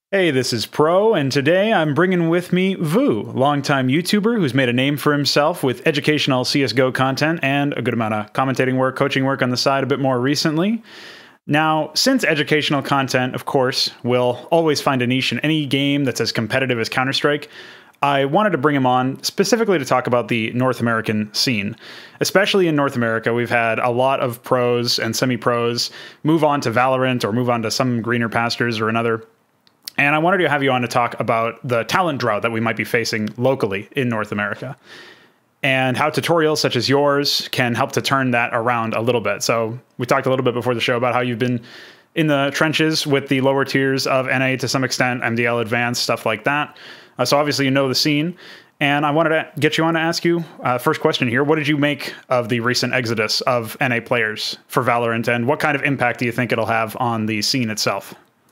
Hey, this is Pro, and today I'm bringing with me Vu, longtime YouTuber who's made a name for himself with educational CSGO content and a good amount of commentating work, coaching work on the side a bit more recently. Now, since educational content, of course, will always find a niche in any game that's as competitive as Counter-Strike, I wanted to bring him on specifically to talk about the North American scene. Especially in North America, we've had a lot of pros and semi-pros move on to Valorant or move on to some greener pastures or another. And I wanted to have you on to talk about the talent drought that we might be facing locally in North America and how tutorials such as yours can help to turn that around a little bit. So we talked a little bit before the show about how you've been in the trenches with the lower tiers of NA to some extent, MDL Advanced, stuff like that. So obviously you know the scene. And I wanted to get you on to ask you, first question here, what did you make of the recent exodus of NA players for Valorant, and what kind of impact do you think it'll have on the scene itself?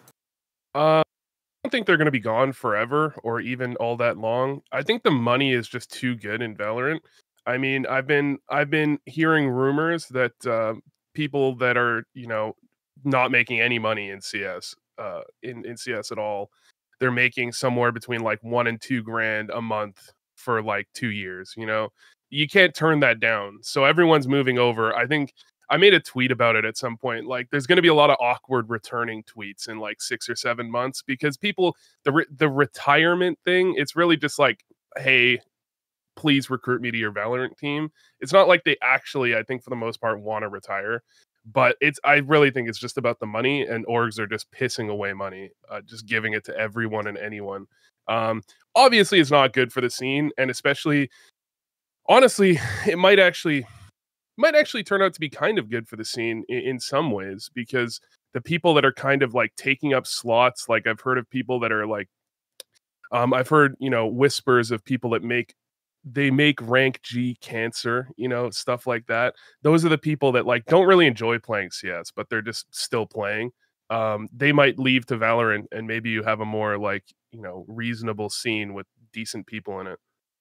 Don't think they're going to be gone forever or even all that long. I think the money is just too good in Valorant. I mean, I've been hearing rumors that people that are not making any money in CS in CS at all, they're making somewhere between like 1 and 2 grand a month for like 2 years. You can't turn that down. So everyone's moving over. I think I made a tweet about it at some point. Like, there's going to be a lot of awkward returning tweets in like 6 or 7 months because people, the retirement thing, it's really just like, hey, please recruit me to your Valorant team. It's not like they actually, I think for the most part, want to retire. But I really think it's just about the money, and orgs are just pissing away money, just giving it to everyone and anyone. Obviously, it's not good for the scene, and especially, honestly, it might actually turn out to be kind of good for the scene in some ways, because the people that are kind of like taking up slots, like I've heard of people that are like, I've heard, whispers of people that make rank G cancer, stuff like that. Those are the people that like don't really enjoy playing CS, but they're just still playing. They might leave to Valorant, and maybe you have a more like, reasonable scene with decent people in it.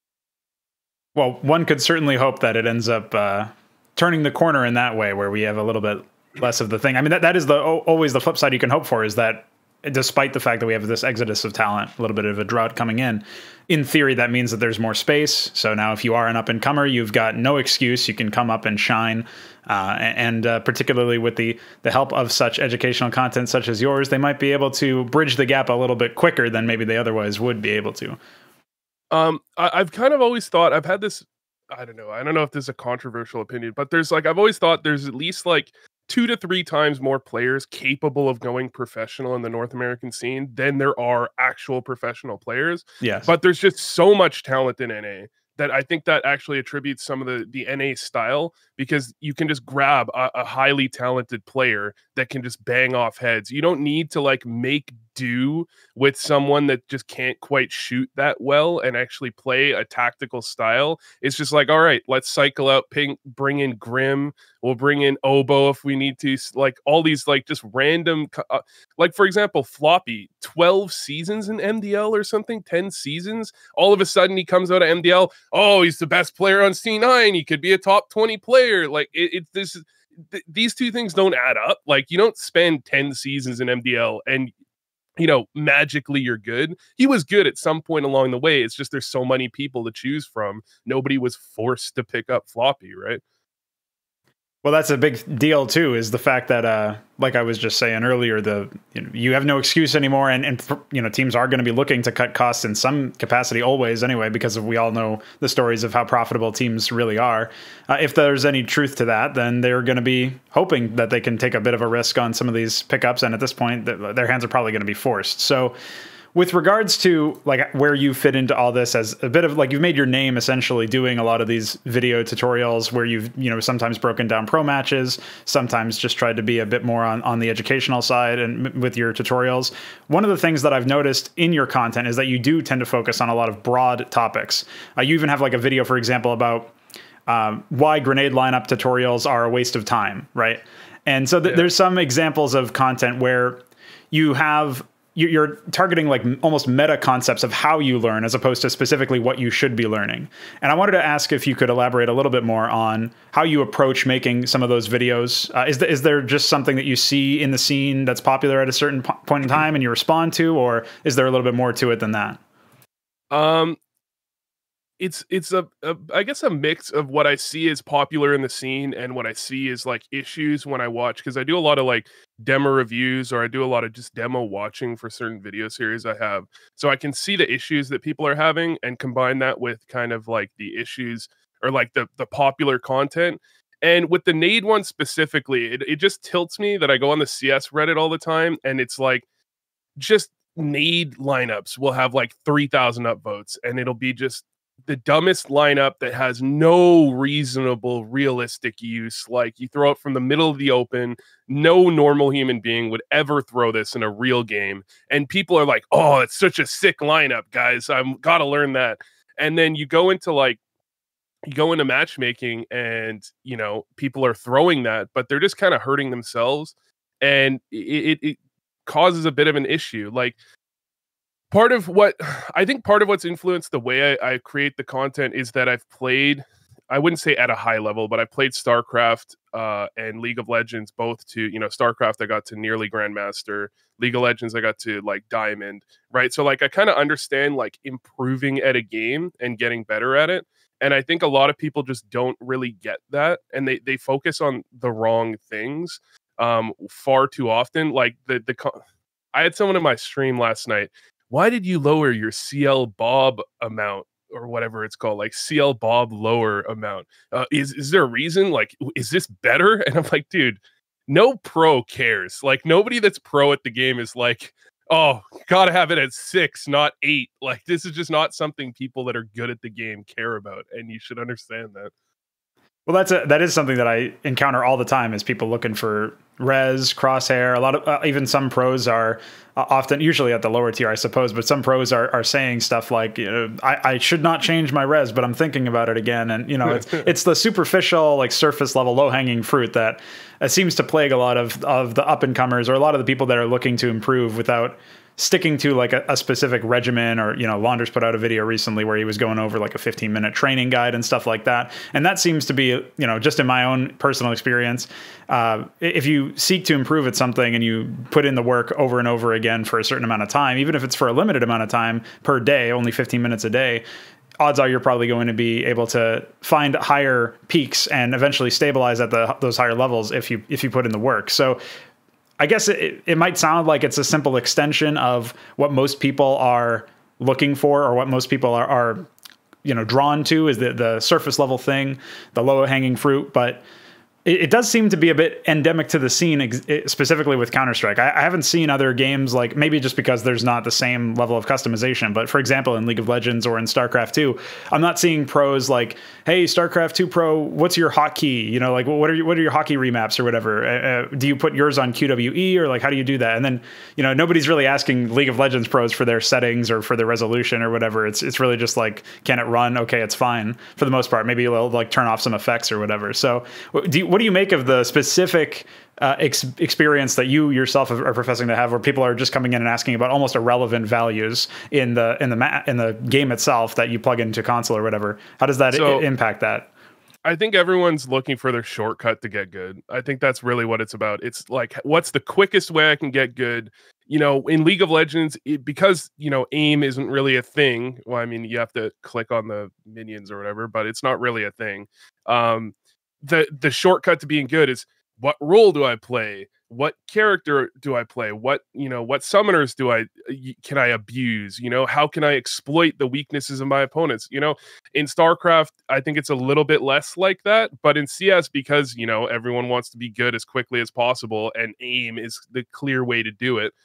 Well, one could certainly hope that it ends up turning the corner in that way, where we have a little bit less of the thing. I mean, that is always the flip side you can hope for, is that despite the fact that we have this exodus of talent, a little bit of a drought coming in theory, that means that there's more space. So now if you are an up-and-comer, you've got no excuse. You can come up and shine. And particularly with the help of such educational content such as yours, they might be able to bridge the gap a little bit quicker than maybe they otherwise would be able to. I've kind of always thought, I've had this, I don't know if this is a controversial opinion, but I've always thought there's at least like 2 to 3 times more players capable of going professional in the North American scene than there are actual professional players. Yes. But there's just so much talent in NA that I think that actually attributes some of the NA style, because you can just grab a highly talented player that can just bang off heads. You don't need to like make do with someone that just can't quite shoot that well and actually play a tactical style. It's just like, all right, let's cycle out Pink, bring in Grim, we'll bring in Oboe if we need to, like all these like just random like for example, Floppy, 12 seasons in MDL or something, 10 seasons, all of a sudden he comes out of MDL, oh, he's the best player on C9, he could be a top 20 player. Like these two things don't add up. Like, you don't spend 10 seasons in MDL and magically you're good. He was good at some point along the way. It's just there's so many people to choose from. Nobody was forced to pick up Floppy, right? Well, that's a big deal too, is the fact that, like I was just saying earlier, you have no excuse anymore, and teams are going to be looking to cut costs in some capacity always anyway, because we all know the stories of how profitable teams really are. If there's any truth to that, then they're going to be hoping that they can take a bit of a risk on some of these pickups, and at this point, their hands are probably going to be forced. So, with regards to like where you fit into all this, as a bit of like, you've made your name essentially doing a lot of these video tutorials where you've sometimes broken down pro matches, sometimes just tried to be a bit more on the educational side and with your tutorials. One of the things that I've noticed in your content is that you do tend to focus on a lot of broad topics. You even have like a video, for example, about why grenade lineup tutorials are a waste of time, right? And so there's some examples of content where you have you're targeting like almost meta concepts of how you learn as opposed to specifically what you should be learning. And I wanted to ask if you could elaborate a little bit more on how you approach making some of those videos. Is there just something that you see in the scene that's popular at a certain point in time and you respond to, or is there a little bit more to it than that? It's a I guess a mix of what I see is popular in the scene and what I see is like issues when I watch, because I do a lot of like demo reviews, or I do a lot of just demo watching for certain video series I have. So I can see the issues that people are having and combine that with kind of like the issues, or like the popular content. And with the Nade one specifically, it just tilts me that I go on the CS Reddit all the time, and it's like just Nade lineups will have like 3,000 upvotes, and it'll be just the dumbest lineup that has no reasonable, realistic use. Like, you throw it from the middle of the open. No normal human being would ever throw this in a real game. And people are like, oh, it's such a sick lineup, guys. I'm gotta learn that. And then you go into matchmaking, and people are throwing that, but they're just kind of hurting themselves. And it causes a bit of an issue. Like, part of what's influenced the way I create the content is that I've played, I wouldn't say at a high level, but I played StarCraft and League of Legends, both to, StarCraft, I got to nearly Grandmaster. League of Legends, I got to like Diamond, right? So like, I kind of understand like improving at a game and getting better at it. And I think a lot of people just don't really get that. And they focus on the wrong things far too often. Like I had someone in my stream last night. Why did you lower your CL Bob amount, or whatever it's called, like CL Bob lower amount? Is there a reason? Like, is this better? And I'm like, dude, no pro cares. Like, nobody that's pro at the game is like, oh, gotta have it at 6, not 8. Like, this is just not something people that are good at the game care about, and you should understand that. Well, that is something that I encounter all the time, is people looking for res, crosshair. A lot of even some pros are often, usually at the lower tier, I suppose, but some pros are saying stuff like, I should not change my res, but I'm thinking about it again. And it's the superficial, like surface level, low hanging fruit that seems to plague a lot of the up and comers, or a lot of the people that are looking to improve without sticking to like a specific regimen. Or, Launders put out a video recently where he was going over like a 15-minute training guide and stuff like that. And that seems to be, just in my own personal experience, if you seek to improve at something and you put in the work over and over again for a certain amount of time, even if it's for a limited amount of time per day, only 15 minutes a day, odds are you're probably going to be able to find higher peaks and eventually stabilize at those higher levels if you put in the work. So I guess it might sound like it's a simple extension of what most people are looking for, or what most people are drawn to, is the surface level thing, the low hanging fruit. But it does seem to be a bit endemic to the scene, specifically with Counter-Strike. I haven't seen other games, like, maybe just because there's not the same level of customization. But for example, in League of Legends or in StarCraft 2, I'm not seeing pros like, hey, StarCraft 2 Pro, what's your hotkey? Like, what are your hotkey remaps or whatever? Do you put yours on QWE, or like, how do you do that? And then, nobody's really asking League of Legends pros for their settings or for their resolution or whatever. It's really just like, can it run? Okay, it's fine for the most part. Maybe you'll like turn off some effects or whatever. So what do you make of the specific experience that you yourself are professing to have, where people are just coming in and asking about almost irrelevant values in the game itself that you plug into console or whatever? How does that impact that? I think everyone's looking for their shortcut to get good. I think that's really what it's about. It's like, what's the quickest way I can get good? In League of Legends, because, aim isn't really a thing. Well, I mean, you have to click on the minions or whatever, but it's not really a thing. The shortcut to being good is, what role do I play? What character do I play? What summoners can I abuse? How can I exploit the weaknesses of my opponents? In StarCraft, I think it's a little bit less like that, but in CS, because, everyone wants to be good as quickly as possible, and aim is the clear way to do it.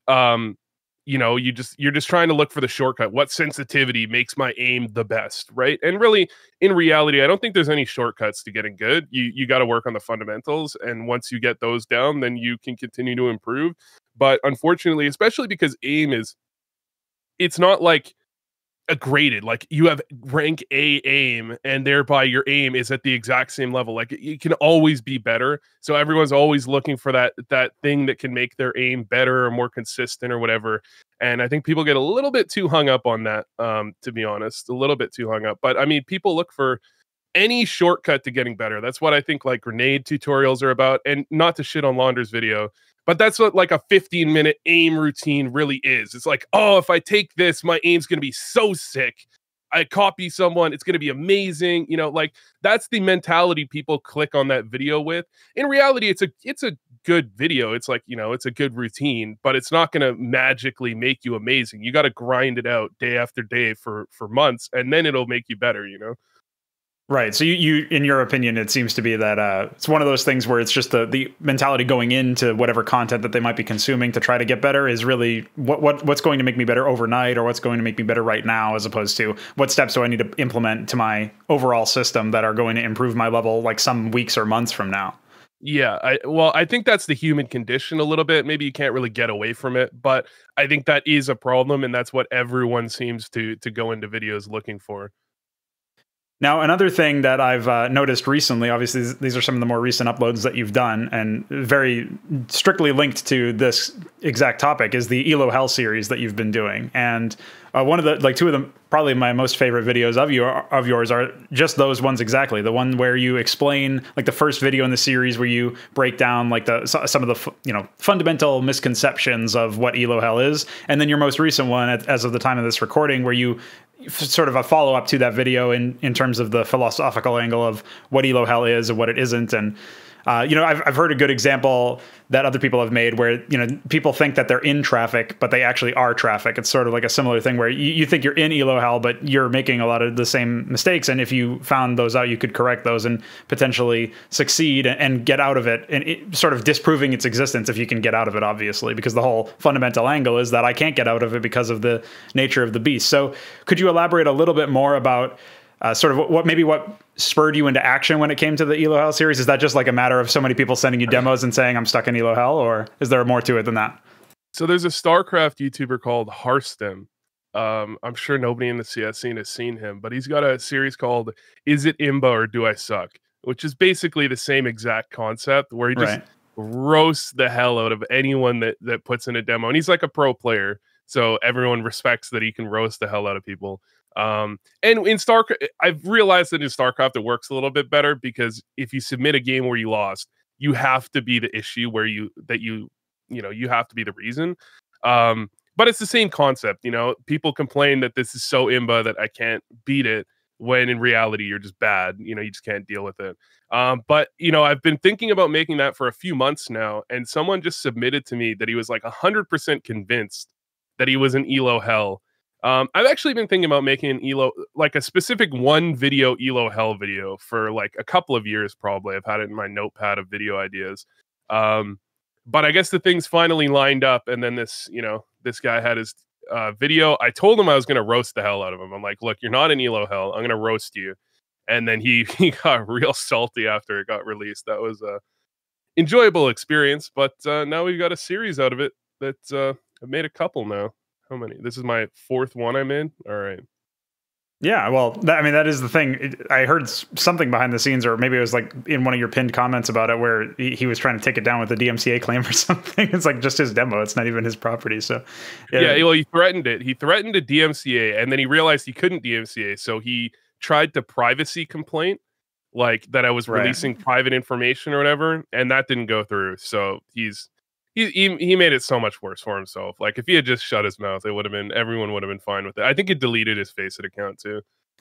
You're just trying to look for the shortcut. What sensitivity makes my aim the best, right? And really, in reality, I don't think there's any shortcuts to getting good. You got to work on the fundamentals, and once you get those down, then you can continue to improve. But unfortunately, especially because aim it's not like graded. Like you have rank A aim, and thereby your aim is at the exact same level. Like it can always be better. So everyone's always looking for that thing that can make their aim better or more consistent or whatever. And I think people get a little bit too hung up on that, to be honest, a little bit too hung up. But I mean, people look for any shortcut to getting better. That's what I think like grenade tutorials are about. And not to shit on Launder's video, but that's what like a 15-minute aim routine really is. It's like, oh, if I take this, my aim's going to be so sick. I copy someone, it's going to be amazing. You know, like that's the mentality people click on that video with. In reality, it's a good video. It's like, you know, it's a good routine, but it's not going to magically make you amazing. You got to grind it out day after day for months, and then it'll make you better, you know? Right. So you, in your opinion, it seems to be that it's one of those things where it's just the mentality going into whatever content that they might be consuming to try to get better is really what's going to make me better overnight, or what's going to make me better right now, as opposed to what steps do I need to implement to my overall system that are going to improve my level like some weeks or months from now. Yeah, I think that's the human condition a little bit. Maybe you can't really get away from it, but I think that is a problem, and that's what everyone seems to go into videos looking for. Now, another thing that I've noticed recently, obviously, these are some of the more recent uploads that you've done, and very strictly linked to this exact topic, is the Elo Hell series that you've been doing. And one of the, like, two of them, probably my most favorite videos of yours are just those ones exactly. The one where you explain, like, the first video in the series where you break down, like, some of the fundamental misconceptions of what Elo Hell is, and then your most recent one, as of the time of this recording, where you sort of a follow-up to that video in terms of the philosophical angle of what Elo Hell is and what it isn't. And I've heard a good example that other people have made where, people think that they're in traffic, but they actually are traffic. It's sort of like a similar thing where you think you're in Elo Hell, but you're making a lot of the same mistakes. And if you found those out, you could correct those and potentially succeed and get out of it, and sort of disproving its existence if you can get out of it, obviously, because the whole fundamental angle is that I can't get out of it because of the nature of the beast. So could you elaborate a little bit more about sort of what spurred you into action when it came to the Elo Hell series? Is that just like a matter of so many people sending you demos and saying I'm stuck in Elo Hell, or is there more to it than that? So there's a StarCraft YouTuber called Harstem. I'm sure nobody in the CS scene has seen him, but he's got a series called Is It Imba or Do I Suck? Which is basically the same exact concept where he just roasts the hell out of anyone that puts in a demo. And he's like a pro player, so everyone respects that he can roast the hell out of people. And in StarCraft, I've realized that in StarCraft it works a little bit better, because if you submit a game where you lost, you have to be the issue where you have to be the reason. But it's the same concept, people complain that this is so imba that I can't beat it, when in reality you're just bad, you just can't deal with it. But I've been thinking about making that for a few months now, and someone just submitted to me that he was like 100% convinced that he was in Elo Hell. I've actually been thinking about making an Elo, like a specific one video Elo Hell video, for like a couple of years probably. I've had it in my notepad of video ideas. But I guess the things finally lined up, and then this guy had his video. I told him I was going to roast the hell out of him. I'm like, look, you're not in Elo Hell. I'm going to roast you. And then he got real salty after it got released. That was a enjoyable experience, but now we've got a series out of it that I've made a couple now. How many? This is my fourth one I'm in. All right. Yeah, well, that is the thing. I heard something behind the scenes, or maybe it was like in one of your pinned comments about it, where he was trying to take it down with the DMCA claim or something. It's like just his demo. It's not even his property. So, yeah, well, he threatened it. He threatened a DMCA, and then he realized he couldn't DMCA. So he tried to privacy complaint, like that I was releasing private information or whatever, and that didn't go through. So he made it so much worse for himself. Like if he had just shut his mouth, everyone would have been fine with it. I think he deleted his Faceit account too.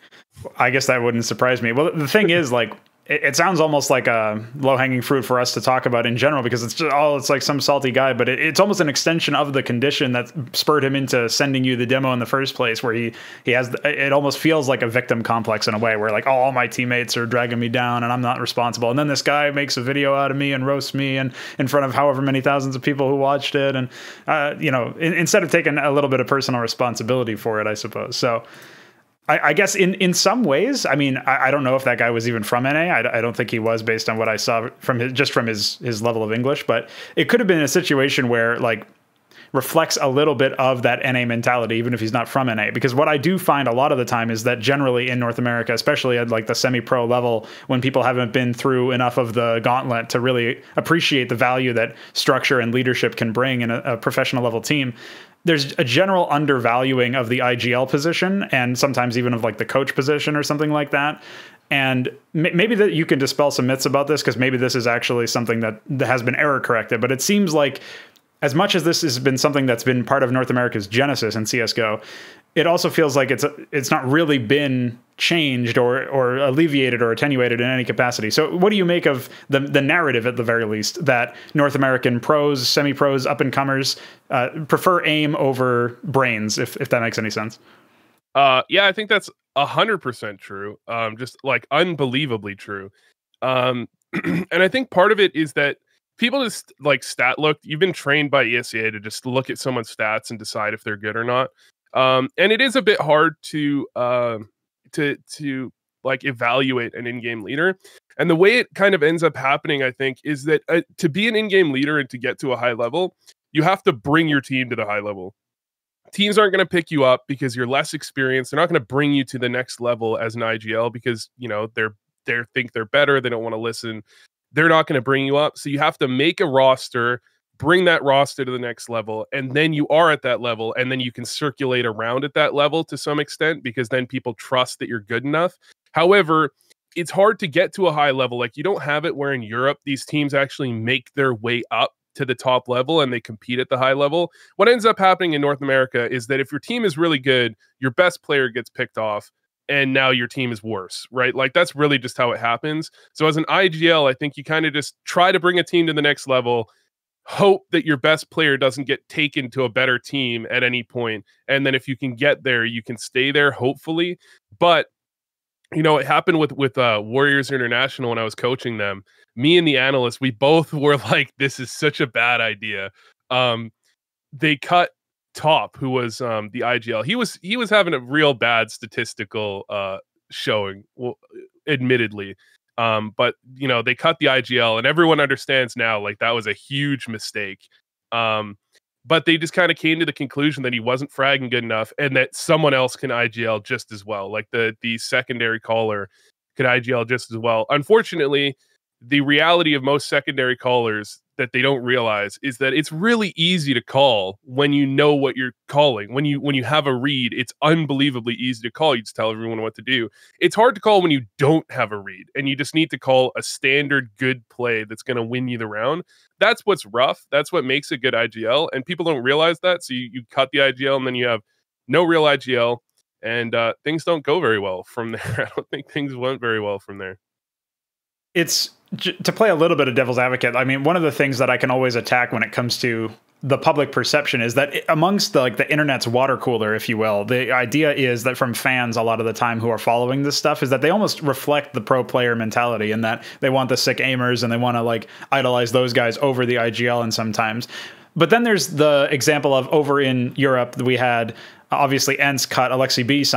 I guess that wouldn't surprise me. Well, the thing is, like, it sounds almost like a low-hanging fruit for us to talk about in general, because it's like some salty guy, but it's almost an extension of the condition that spurred him into sending you the demo in the first place, where he has, it almost feels like a victim complex in a way, where like, oh, all my teammates are dragging me down and I'm not responsible. And then this guy makes a video out of me and roasts me and in front of however many thousands of people who watched it. And, instead of taking a little bit of personal responsibility for it, I suppose. So I guess in some ways, I don't know if that guy was even from NA. I don't think he was, based on what I saw from his level of English. But it could have been a situation where, like, reflects a little bit of that NA mentality, even if he's not from NA. Because what I do find a lot of the time is that generally in North America, especially at like the semi-pro level, when people haven't been through enough of the gauntlet to really appreciate the value that structure and leadership can bring in a professional level team, there's a general undervaluing of the IGL position and sometimes even of like the coach position or something like that. And maybe that you can dispel some myths about this, because maybe this is actually something that has been error corrected. But it seems like as much as this has been something that's been part of North America's genesis in CSGO, it also feels like it's not really been changed or alleviated or attenuated in any capacity. So what do you make of the narrative, at the very least, that North American pros, semi-pros, up-and-comers prefer aim over brains, if that makes any sense? Yeah, I think that's 100% true. Just like unbelievably true. And I think part of it is that people just like stat look. You've been trained by ESEA to just look at someone's stats and decide if they're good or not. And it is a bit hard to like evaluate an in-game leader. And the way it kind of ends up happening, I think, is that to be an in-game leader and to get to a high level, you have to bring your team to the high level. Teams aren't going to pick you up because you're less experienced. They're not going to bring you to the next level as an IGL because, you know, they think they're better. They don't want to listen. They're not going to bring you up. So you have to make a roster, bring that roster to the next level, and then you are at that level, and then you can circulate around at that level to some extent because then people trust that you're good enough. However, it's hard to get to a high level. Like, you don't have it where in Europe these teams actually make their way up to the top level and they compete at the high level. What ends up happening in North America is that if your team is really good, your best player gets picked off and now your team is worse, right? Like, that's really just how it happens. So as an IGL, I think you kind of just try to bring a team to the next level, hope that your best player doesn't get taken to a better team at any point. And then if you can get there, you can stay there, hopefully. But you know, it happened with Warriors International when I was coaching them. Me and the analyst, we both were like, this is such a bad idea. They cut Top, who was the IGL. He was having a real bad statistical showing, well, admittedly. But you know, they cut the IGL, and everyone understands now, like, that was a huge mistake. But they just kind of came to the conclusion that he wasn't fragging good enough and that someone else can IGL just as well. Like the secondary caller could IGL just as well. Unfortunately, the reality of most secondary callers that they don't realize is that it's really easy to call when you know what you're calling. When you have a read, it's unbelievably easy to call. You just tell everyone what to do. It's hard to call when you don't have a read and you just need to call a standard good play that's going to win you the round. That's what's rough. That's what makes a good IGL, and people don't realize that. So you cut the IGL and then you have no real IGL, and things don't go very well from there. I don't think things went very well from there. It's to play a little bit of devil's advocate. I mean, one of the things that I can always attack when it comes to the public perception is that amongst the internet's water cooler, if you will, the idea is that from fans a lot of the time who are following this stuff is that they almost reflect the pro player mentality, and that they want the sick aimers and they want to like idolize those guys over the IGL. And sometimes, but then there's the example of over in Europe, we had obviously ENCE cut Alexi B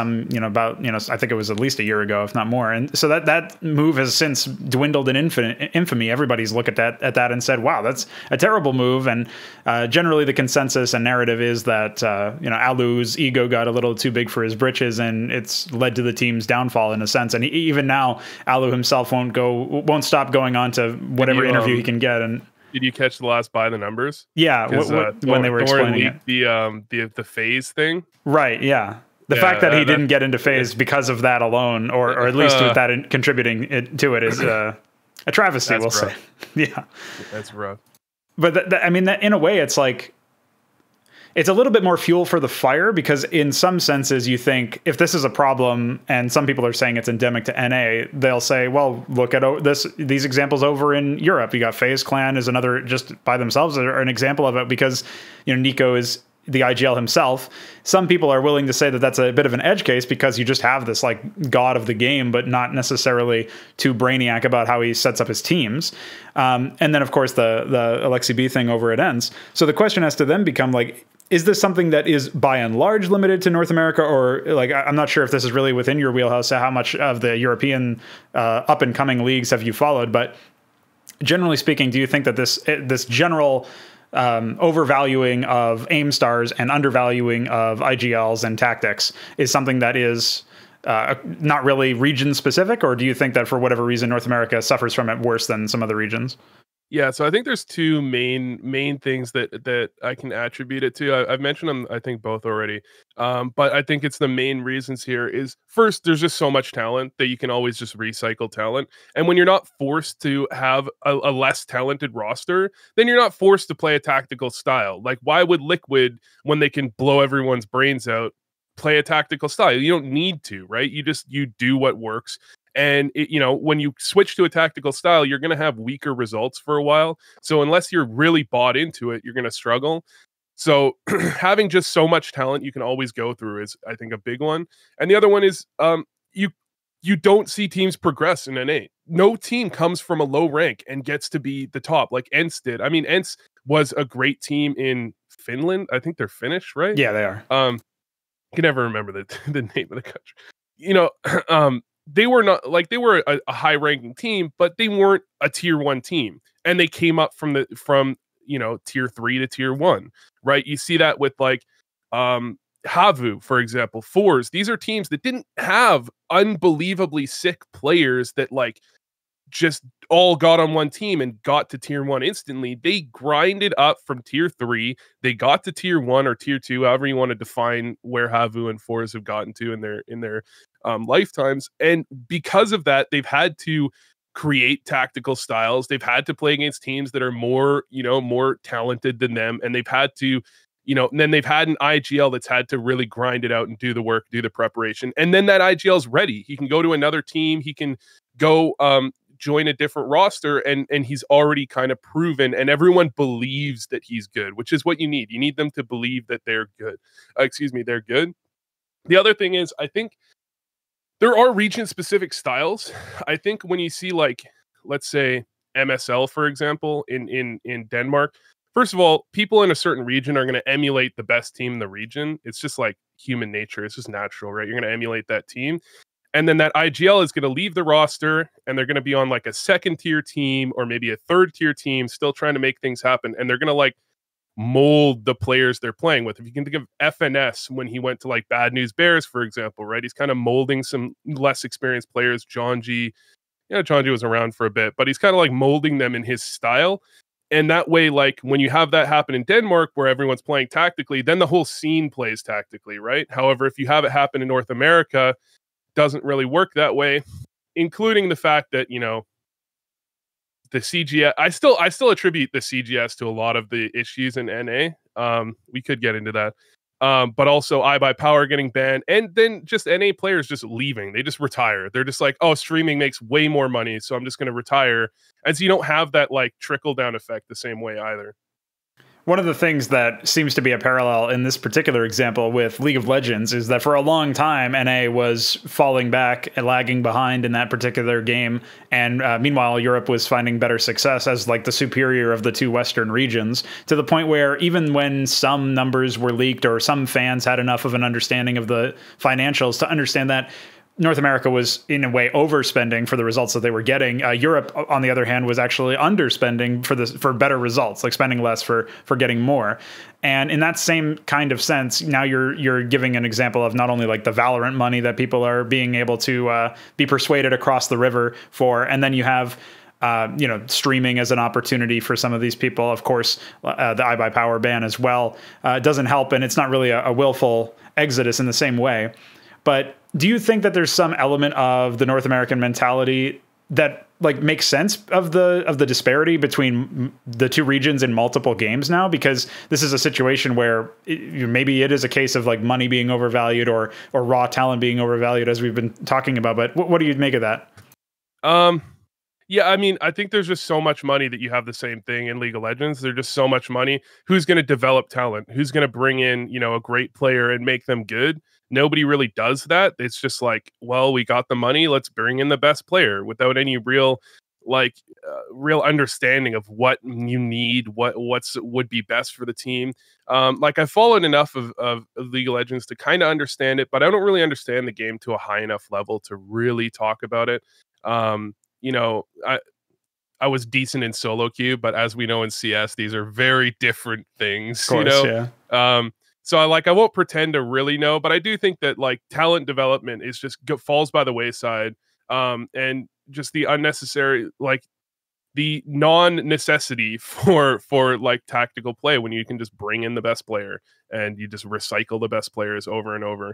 I think it was at least a year ago, if not more. And so that move has since dwindled in infamy. Everybody's looked at that and said, wow, that's a terrible move. And generally the consensus and narrative is that, Alu's ego got a little too big for his britches, and it's led to the team's downfall in a sense. And even now, Alu himself won't stop going on to whatever interview he can get. And did you catch the last by the numbers? Yeah, when they were explaining it. The phase thing. Right, yeah. The fact that he didn't get into phase because of that alone, or at least with that contributing to it, is a travesty, we'll say. Yeah. That's rough. But I mean, in a way, it's like, it's a little bit more fuel for the fire, because in some senses you think if this is a problem, and some people are saying it's endemic to NA, they'll say, well, look at these examples over in Europe. You got FaZe Clan is another, just by themselves, are an example of it, because Nico is the IGL himself. Some people are willing to say that that's a bit of an edge case because you just have this like god of the game, but not necessarily too brainiac about how he sets up his teams. And then of course the Alexi B thing over at ENCE. So the question has to then become like, is this something that is by and large limited to North America, or like, I'm not sure if this is really within your wheelhouse, how much of the European up and coming leagues have you followed, but generally speaking, do you think that this general overvaluing of aim stars and undervaluing of IGLs and tactics is something that is not really region specific, or do you think that for whatever reason North America suffers from it worse than some other regions? Yeah, so I think there's two main things that I can attribute it to. I've mentioned them, I think both already, but I think it's the main reasons here is first, there's just so much talent that you can always just recycle talent, and when you're not forced to have a less talented roster, then you're not forced to play a tactical style. Like, why would Liquid, when they can blow everyone's brains out, play a tactical style? You don't need to, right? You do what works. And when you switch to a tactical style, you're going to have weaker results for a while. So unless you're really bought into it, you're going to struggle. So having just so much talent you can always go through is, I think, a big one. And the other one is you you don't see teams progress in NA. No team comes from a low rank and gets to be the top like ENCE did. I mean, ENCE was a great team in Finland. I think they're Finnish, right? Yeah, they are. I can never remember the name of the country. They were not like they were a high ranking team, but they weren't a tier 1 team. And they came up from tier 3 to tier 1, right? You see that with like Havu, for example, Fours. These are teams that didn't have unbelievably sick players that like just all got on one team and got to tier 1 instantly. They grinded up from tier 3. They got to tier 1 or tier 2, however you want to define where Havu and Fours have gotten to in their lifetimes. And because of that, they've had to create tactical styles. They've had to play against teams that are more talented than them. And they've had to, and then they've had an IGL that's had to really grind it out and do the work, do the preparation. And then that IGL is ready. He can go to another team. He can go join a different roster, and he's already kind of proven, and everyone believes that he's good, which is what you need. You need them to believe that they're good. They're good. The other thing is, I think there are region-specific styles. I think when you see, like, let's say MSL, for example, in Denmark, first of all, people in a certain region are going to emulate the best team in the region. It's just like human nature. It's just natural, right? You're going to emulate that team. And then that IGL is going to leave the roster and they're going to be on like a second tier team or maybe a third tier team, still trying to make things happen. And they're going to like mold the players they're playing with. If you can think of FNS when he went to like Bad News Bears, for example, right? He's kind of molding some less experienced players. Jonji was around for a bit, but he's kind of like molding them in his style. And that way, like when you have that happen in Denmark where everyone's playing tactically, then the whole scene plays tactically, right? However, if you have it happen in North America, doesn't really work that way, including the fact that the CGS. I still attribute the CGS to a lot of the issues in NA. We could get into that, but also iBuyPower getting banned, and then just NA players just leaving. They just retire. They're just like, oh, streaming makes way more money, so I'm just going to retire. And so you don't have that like trickle down effect the same way either. One of the things that seems to be a parallel in this particular example with League of Legends is that for a long time, NA was falling back and lagging behind in that particular game. And meanwhile, Europe was finding better success as like the superior of the two Western regions, to the point where even when some numbers were leaked or some fans had enough of an understanding of the financials to understand that North America was in a way overspending for the results that they were getting. Europe, on the other hand, was actually underspending for better results, like spending less for getting more. And in that same kind of sense, now you're giving an example of not only like the Valorant money that people are being able to be persuaded across the river for, and then you have streaming as an opportunity for some of these people. Of course, the iBuyPower ban as well doesn't help, and it's not really a willful exodus in the same way. But do you think that there's some element of the North American mentality that like makes sense of the disparity between the two regions in multiple games now? Because this is a situation where maybe it is a case of like money being overvalued or raw talent being overvalued, as we've been talking about. But what do you make of that? Yeah, I mean, I think there's just so much money that you have the same thing in League of Legends. There's just so much money. Who's going to develop talent? Who's going to bring in, a great player and make them good? Nobody really does that. It's just like, well, we got the money. Let's bring in the best player without any real understanding of what you need, would be best for the team. Like I followed enough of League of Legends to kind of understand it, but I don't really understand the game to a high enough level to really talk about it. I was decent in solo queue, but as we know in CS, these are very different things, Of course, yeah. So I won't pretend to really know, but I do think that like talent development is just falls by the wayside, and just the unnecessary, like the non-necessity for like tactical play when you can just bring in the best player and you just recycle the best players over and over.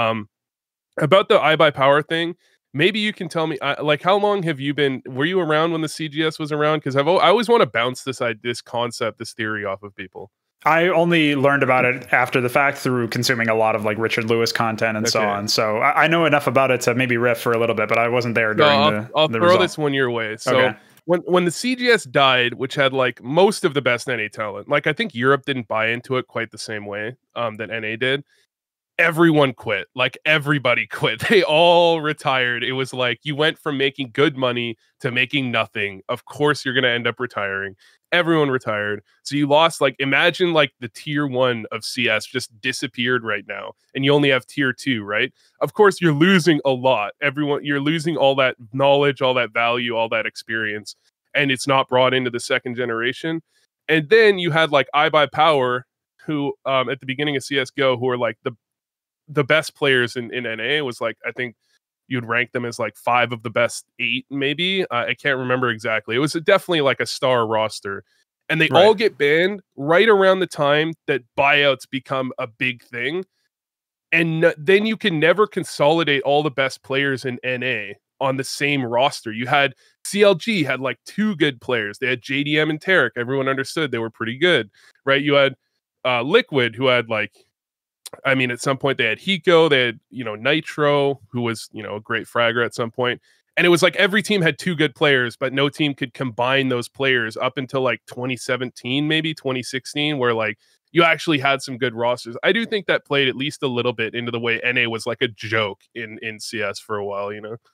About the iBuyPower thing, maybe you can tell me, like, how long have you been? Were you around when the CGS was around? Because I always want to bounce this concept, this theory off of people. I only learned about it after the fact through consuming a lot of like Richard Lewis content and so on. So I know enough about it to maybe riff for a little bit, but I wasn't there during I'll the throw result. this one your way. So when the CGS died, which had like most of the best NA talent, like I think Europe didn't buy into it quite the same way that NA did. Everyone quit. Like everybody quit. They all retired. It was like you went from making good money to making nothing. Of course you're going to end up retiring. Everyone retired. So you lost, like, imagine like the tier 1 of CS just disappeared right now and you only have tier 2, right? Of course you're losing a lot. You're losing all that knowledge, all that value, all that experience, and it's not brought into the second generation. And then you had like iBuyPower, who at the beginning of CS:GO, who are like the best players in NA. Was like, I think you'd rank them as like 5 of the best 8, maybe. I can't remember exactly. It was definitely like a star roster. And they all get banned right around the time that buyouts become a big thing. And then you can never consolidate all the best players in NA on the same roster. You had CLG had like 2 good players. They had JDM and Tarek. Everyone understood they were pretty good, right? You had Liquid, who had like, I mean, at some point they had Hiko, they had, Nitro, who was, a great fragger at some point. And it was like every team had 2 good players, but no team could combine those players up until like 2017, maybe 2016, where like you actually had some good rosters. I do think that played at least a little bit into the way NA was like a joke in CS for a while,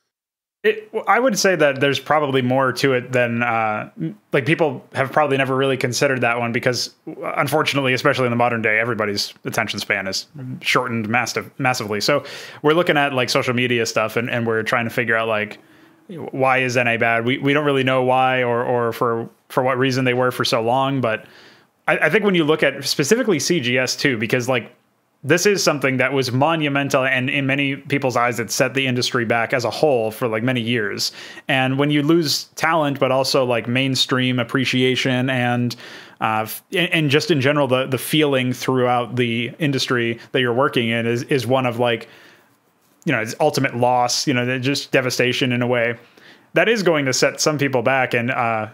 I would say that there's probably more to it than like people have probably never really considered that one, because unfortunately, especially in the modern day, everybody's attention span is shortened massively. So we're looking at like social media stuff and we're trying to figure out like, why is NA bad? We don't really know why or for what reason they were for so long. But I think when you look at specifically CGS too, because like, this is something that was monumental, and in many people's eyes, it set the industry back as a whole for like many years. And when you lose talent, but also like mainstream appreciation and just in general, the feeling throughout the industry that you're working in is one of like, it's ultimate loss, just devastation in a way that is going to set some people back. And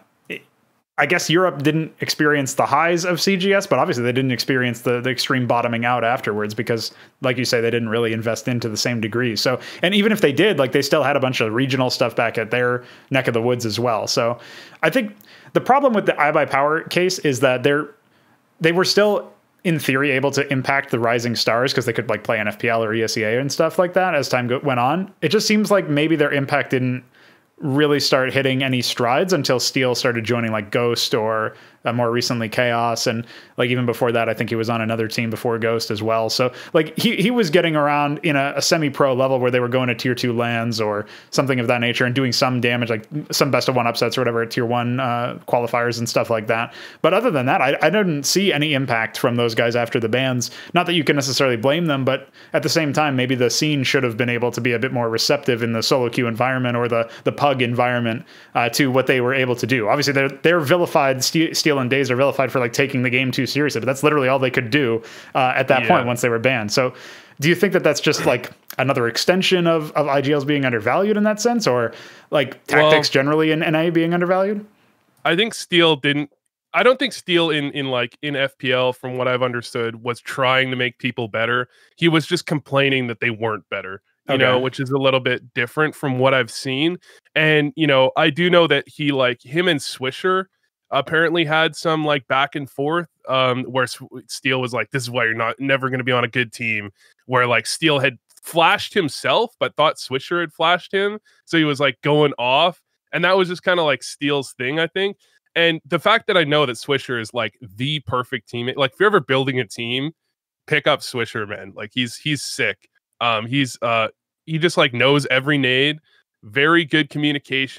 I guess Europe didn't experience the highs of CGS, but obviously they didn't experience the extreme bottoming out afterwards, because like you say, they didn't really invest into the same degree. So, and even if they did, like they still had a bunch of regional stuff back at their neck of the woods as well. So I think the problem with the iBuyPower case is that they were still in theory able to impact the rising stars, because they could like play in FPL or ESEA and stuff like that as time went on. It just seems like maybe their impact didn't really start hitting any strides until Steel started joining like Ghost or more recently Chaos. And like even before that, I think he was on another team before Ghost as well. So like he was getting around in a semi-pro level where they were going to tier 2 lands or something of that nature and doing some damage, like some best of 1 upsets or whatever at tier 1 qualifiers and stuff like that. But other than that, I didn't see any impact from those guys after the bans. Not that you can necessarily blame them, but at the same time, maybe the scene should have been able to be a bit more receptive in the solo queue environment or the pug environment to what they were able to do. Obviously, they're vilified. Steel and Daze are vilified for like taking the game too seriously, but that's literally all they could do at that point once they were banned. So do you think that that's just like another extension of IGLs being undervalued in that sense, or like tactics generally in NA being undervalued? I think Steel didn't. I don't think Steel in FPL, from what I've understood, was trying to make people better. He was just complaining that they weren't better. Which is a little bit different from what I've seen. And, I do know that him and Swisher apparently had some like back and forth where Steel was like, this is why you're never going to be on a good team, where like Steel had flashed himself, but thought Swisher had flashed him. So he was like going off. And that was just kind of like Steel's thing, I think. And the fact that I know that Swisher is like the perfect teammate, like if you're ever building a team, pick up Swisher, man. Like he's sick. He just like knows every nade, very good communication,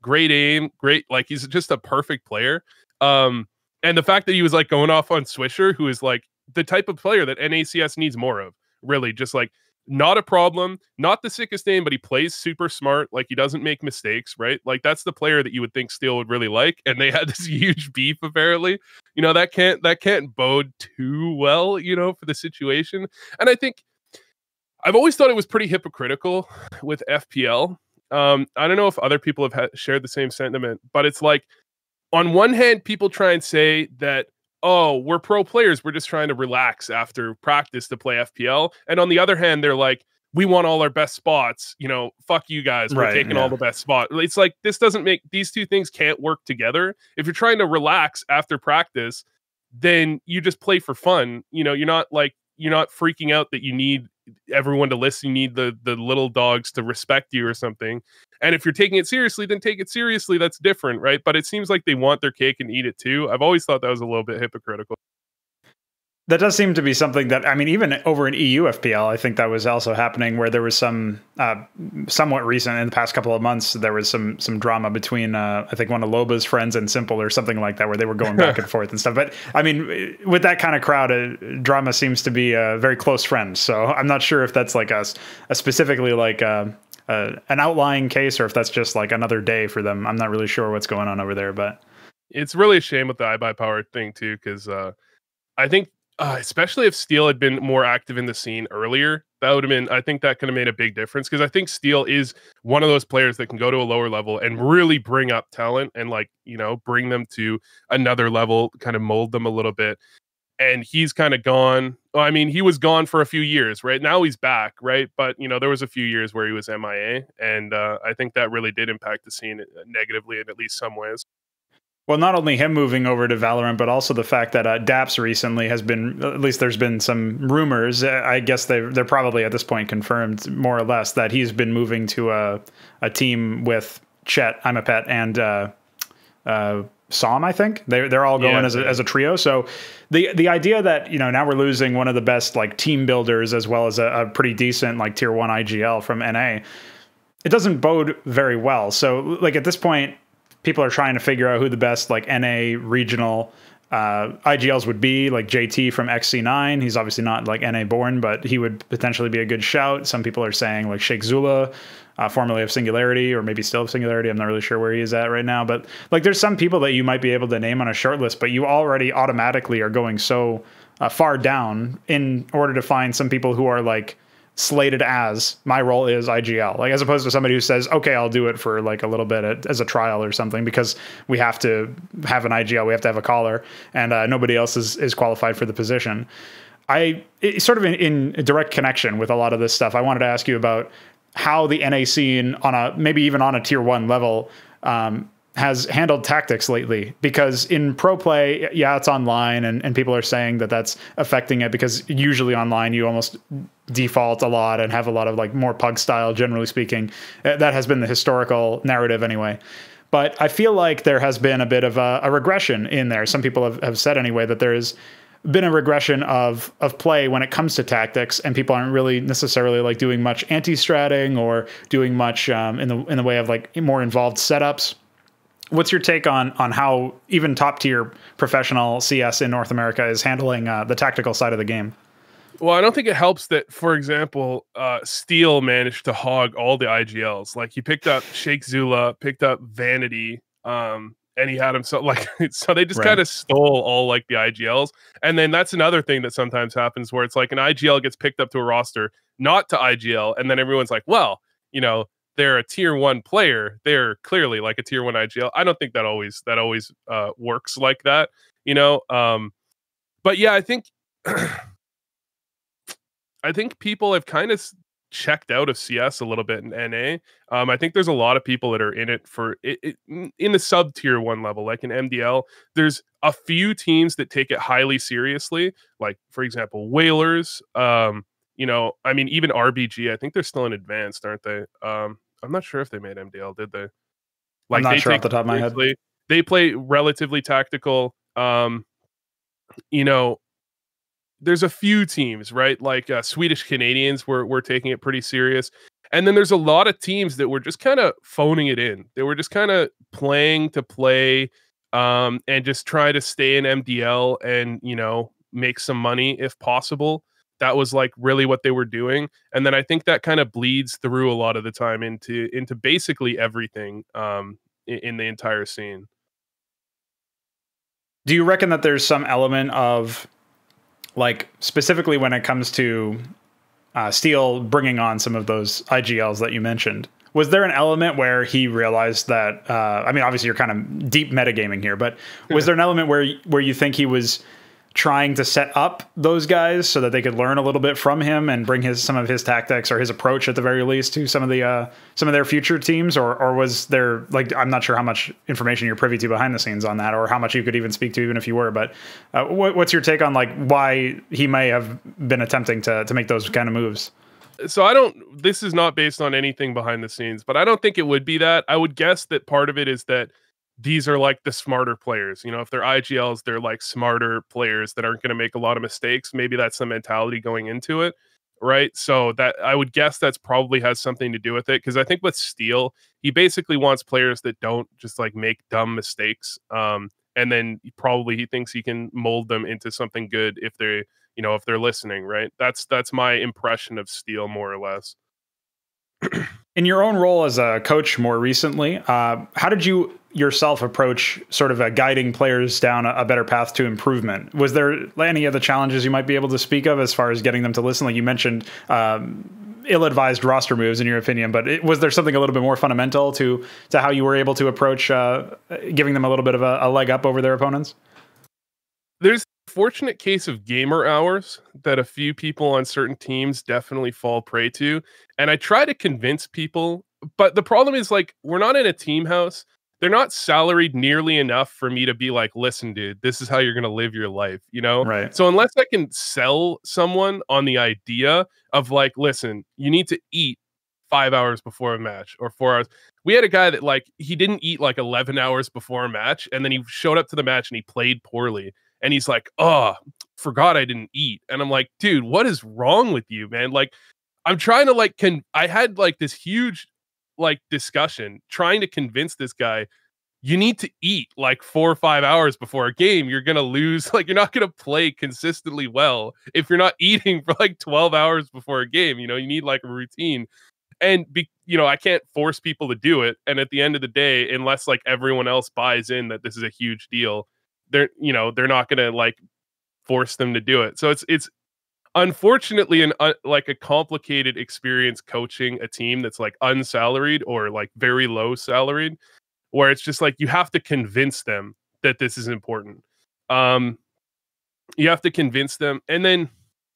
great aim, great, like he's just a perfect player. And the fact that he was like going off on Swisher, who is like the type of player that NACS needs more of, really, just like not a problem, not the sickest name, but he plays super smart. Like he doesn't make mistakes, right? Like that's the player that you would think Steel would really like. And they had this huge beef apparently. You know, that can't bode too well, you know, for the situation. And I think I've always thought it was pretty hypocritical with FPL. I don't know if other people have shared the same sentiment, but it's like on one hand, people try and say that, oh, we're pro players, we're just trying to relax after practice to play FPL. And on the other hand, they're like, we want all our best spots. You know, fuck you guys. We're taking all the best spots. It's like, this doesn't make, these two things can't work together. If you're trying to relax after practice, then you just play for fun. You know, you're not freaking out that you need everyone to listen. You need the little dogs to respect you or something. And if you're taking it seriously, then take it seriously. That's different, right? But it seems like they want their cake and eat it too. I've always thought that was a little bit hypocritical. That does seem to be something that, I mean, even over in EU FPL, I think that was also happening, where there was some somewhat recent, in the past couple of months, there was some drama between, I think, one of Loba's friends and Simple or something like that, where they were going back and forth and stuff. But I mean, with that kind of crowd, drama seems to be a very close friend. So I'm not sure if that's like a specifically like an outlying case, or if that's just like another day for them. I'm not really sure what's going on over there, but it's really a shame with the iBuyPower thing too, because I think especially if Steel had been more active in the scene earlier, that would have been, I think that could have made a big difference, because I think Steel is one of those players that can go to a lower level and really bring up talent and, like, you know, bring them to another level, kind of mold them a little bit. And he's kind of gone. Well, I mean, he was gone for a few years, right? Now he's back, right? But, you know, there was a few years where he was MIA, and I think that really did impact the scene negatively in at least some ways. Well, not only him moving over to Valorant, but also the fact that Daps recently has been, at least there's been some rumors, I guess they're probably at this point confirmed more or less, that he's been moving to a team with Chet, I'm a Pet, and Som, I think. They're all going as a trio. So the idea that, you know, now we're losing one of the best like team builders as well as a pretty decent like tier 1 IGL from NA, it doesn't bode very well. So like at this point, people are trying to figure out who the best like NA regional IGLs would be. Like JT from XC9, he's obviously not like NA born, but he would potentially be a good shout. Some people are saying like Sheikh Zula, formerly of Singularity, or maybe still of Singularity. I'm not really sure where he is at right now, but like there's some people that you might be able to name on a short list, but you already automatically are going so far down in order to find some people who are like slated as, my role is IGL, like as opposed to somebody who says, okay, I'll do it for like a little bit as a trial or something, because we have to have an IGL, we have to have a caller, and nobody else is qualified for the position. Sort of in direct connection with a lot of this stuff, I wanted to ask you about how the NA scene on maybe even on a tier 1 level has handled tactics lately, because in pro play, yeah, it's online, and people are saying that that's affecting it, because usually online you almost default a lot and have a lot of like more pug style, generally speaking. That has been the historical narrative anyway. But I feel like there has been a bit of a regression in there. Some people have said anyway that there's been a regression of play when it comes to tactics, and people aren't really necessarily like doing much anti-stratting or doing much in the way of like more involved setups. What's your take on how even top tier professional CS in North America is handling the tactical side of the game? Well, I don't think it helps that, for example, Steel managed to hog all the IGLs. Like he picked up Sheikh Zula, picked up Vanity, and he had him so like so they just kind of stole all like the IGLs. And then that's another thing that sometimes happens, where it's like an IGL gets picked up to a roster, not to IGL, and then everyone's like, well, you know, they're a tier 1 player, they're clearly like a tier 1 IGL. I don't think that always works like that, you know. But yeah, I think I think people have kind of checked out of CS a little bit in NA. I think there's a lot of people that are in it for it in the sub tier 1 level, like in MDL. There's a few teams that take it highly seriously, like for example, Whalers. You know, I mean, even RBG. I think they're still in advanced, aren't they? I'm not sure if they made MDL. Did they? Like, I'm not sure off the top of my head. They play relatively tactical. You know, there's a few teams, right? Like Swedish Canadians were taking it pretty serious. And then there's a lot of teams that were just kind of phoning it in. They were just kind of playing to play, and just try to stay in MDL and, make some money if possible. That was like really what they were doing. And then I think that kind of bleeds through a lot of the time into basically everything, in the entire scene. Do you reckon that there's some element of, like, specifically when it comes to Steel bringing on some of those IGLs that you mentioned, was there an element where he realized that, I mean, obviously you're kind of deep metagaming here, but was there an element where you think he was trying to set up those guys so that they could learn a little bit from him and bring some of his tactics or his approach at the very least to some of their future teams, or was there, like, I'm not sure how much information you're privy to behind the scenes on that, or how much you could even speak to even if you were, but what's your take on, like, why he may have been attempting to make those kind of moves? So this is not based on anything behind the scenes, but I don't think it would be that. I would guess that part of it is that these are like the smarter players. If they're IGLs, they're like smarter players that aren't going to make a lot of mistakes. Maybe that's the mentality going into it, right? So that I would guess that's probably has something to do with it. Because I think with Steel, he basically wants players that don't just like make dumb mistakes. And then he thinks he can mold them into something good if they're listening, right? That's my impression of Steel, more or less. In your own role as a coach more recently, how did you yourself approach sort of guiding players down a better path to improvement? Was there any of the challenges you might be able to speak of as far as getting them to listen? Like you mentioned, ill-advised roster moves in your opinion, but was there something a little bit more fundamental to how you were able to approach giving them a little bit of a leg up over their opponents? There's a fortunate case of gamer hours that a few people on certain teams definitely fall prey to. And I try to convince people, but the problem is, like, we're not in a team house. They're not salaried nearly enough for me to be like, listen, dude, this is how you're going to live your life, Right. So unless I can sell someone on the idea of like, listen, you need to eat 5 hours before a match or 4 hours. We had a guy that, like, he didn't eat like 11 hours before a match, and then he showed up to the match and he played poorly. And he's like, oh, forgot I didn't eat. And I'm like, dude, what is wrong with you, man? Like, I'm trying to like, I had like this huge like discussion trying to convince this guy, you need to eat like 4 or 5 hours before a game. You're going to lose. Like, you're not going to play consistently well if you're not eating for like 12 hours before a game. You need like a routine. And I can't force people to do it. And at the end of the day, unless like everyone else buys in that this is a huge deal, they're not going to like force them to do it. So it's unfortunately like a complicated experience coaching a team that's like unsalaried or like very low salaried, where it's just like you have to convince them that this is important. You have to convince them, and then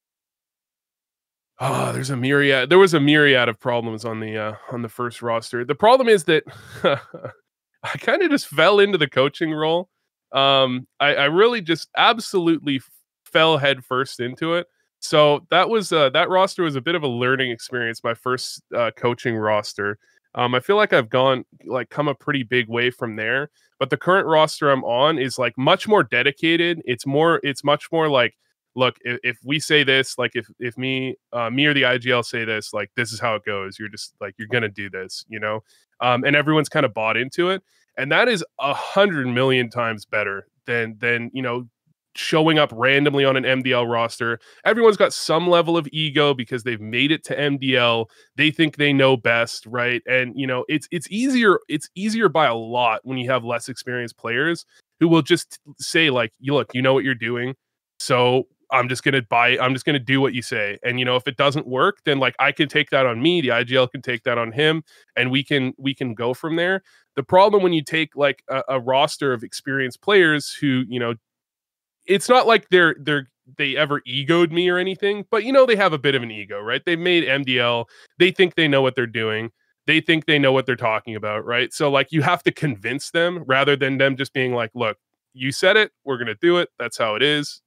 there was a myriad of problems on the first roster. The problem is that I kind of just fell into the coaching role. I really just absolutely fell head first into it. So that roster was a bit of a learning experience. My first coaching roster. I feel like I've come a pretty big way from there. But the current roster I'm on is like much more dedicated. It's much more like, look, if we say this, like if me or the IGL say this, like this is how it goes. You're just like, you're gonna do this, and everyone's kind of bought into it. And that is 100 million times better than showing up randomly on an MDL roster. Everyone's got some level of ego because they've made it to MDL. They think they know best, right? And it's easier by a lot when you have less experienced players who will just say like, look, you know what you're doing, so I'm just gonna do what you say. And if it doesn't work, then like I can take that on me, the IGL can take that on him, and we can go from there. The problem when you take like a roster of experienced players who, it's not like they ever egoed me or anything, but they have a bit of an ego, right? They've made MDL. They think they know what they're doing. They think they know what they're talking about, right? So like you have to convince them rather than them just being like, look, you said it, we're going to do it. That's how it is.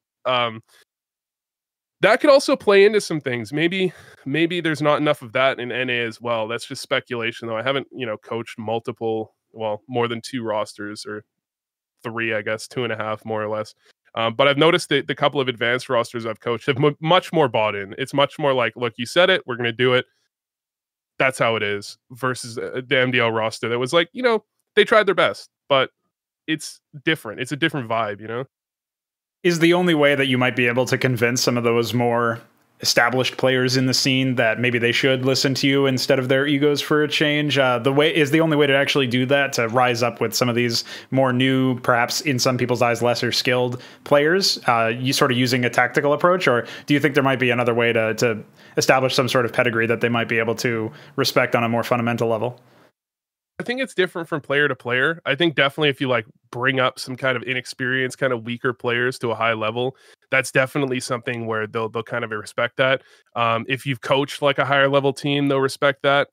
That could also play into some things. Maybe there's not enough of that in NA as well. That's just speculation though. I haven't, coached more than 2 rosters, or 3, I guess, 2.5 more or less. But I've noticed that the couple of advanced rosters I've coached have much more bought in. It's much more like, look, you said it, we're going to do it. that's how it is, versus the MDL roster that was like, they tried their best, but it's different. It's a different vibe, Is the only way that you might be able to convince some of those more established players in the scene that maybe they should listen to you instead of their egos for a change? The only way to actually do that, to rise up with some of these more new, perhaps in some people's eyes lesser skilled players, you sort of using a tactical approach? Or do you think there might be another way to establish some sort of pedigree that they might be able to respect on a more fundamental level? I think it's different from player to player. I think definitely if you like bring up some kind of inexperienced, kind of weaker players to a high level, that's definitely something where they'll kind of respect that. If you've coached like a higher level team, they'll respect that.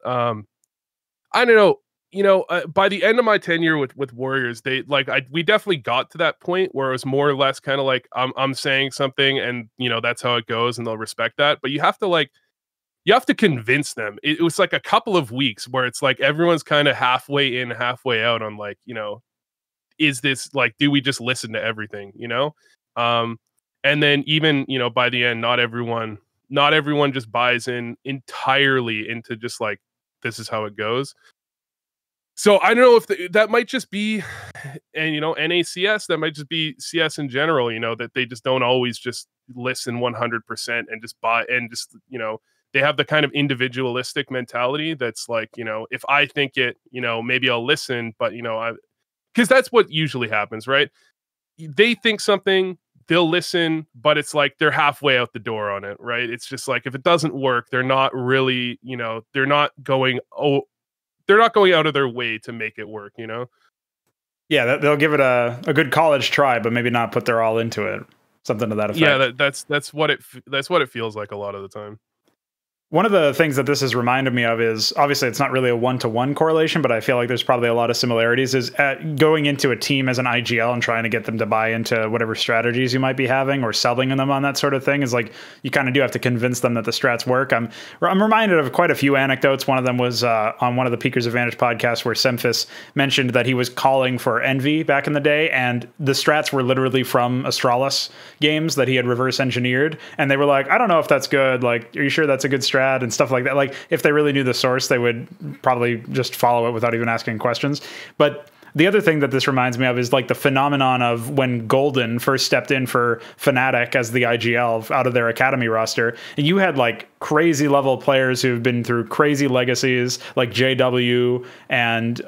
I don't know. By the end of my tenure with Warriors, we definitely got to that point where it was more or less kind of like I'm saying something, and that's how it goes, and they'll respect that. But you have to convince them. It was like a couple of weeks where it's like everyone's kind of halfway in, halfway out on like, is this like, do we just listen to everything, and then even, by the end, not everyone just buys in entirely into just like, this is how it goes. So I don't know if that might just be, and NACS, that might just be CS in general, that they just don't always just listen 100% and just buy, and just, they have the kind of individualistic mentality that's like, if I think it, maybe I'll listen, but, because that's what usually happens, right? They think something, they'll listen, but it's like they're halfway out the door on it, right? It's just like, if it doesn't work, they're not really, they're not going out of their way to make it work, Yeah, they'll give it a good college try, but maybe not put their all into it. Something to that effect. Yeah, that's what it feels like a lot of the time. One of the things that this has reminded me of is, obviously it's not really a one-to-one correlation, but I feel like there's probably a lot of similarities, is going into a team as an IGL and trying to get them to buy into whatever strategies you might be having, or selling them on that sort of thing, is like, you kind of do have to convince them that the strats work. I'm reminded of quite a few anecdotes. One of them was on one of the Peakers Advantage podcasts, where Semphis mentioned that he was calling for Envy back in the day, and the strats were literally from Astralis games that he had reverse engineered. And they were like, I don't know if that's good. Like, are you sure that's a good strat? And stuff like that. Like, if they really knew the source, they would probably just follow it without even asking questions. But the other thing that this reminds me of is like the phenomenon of when Golden first stepped in for Fnatic as the IGL out of their academy roster, and you had like crazy level players who've been through crazy legacies, like JW and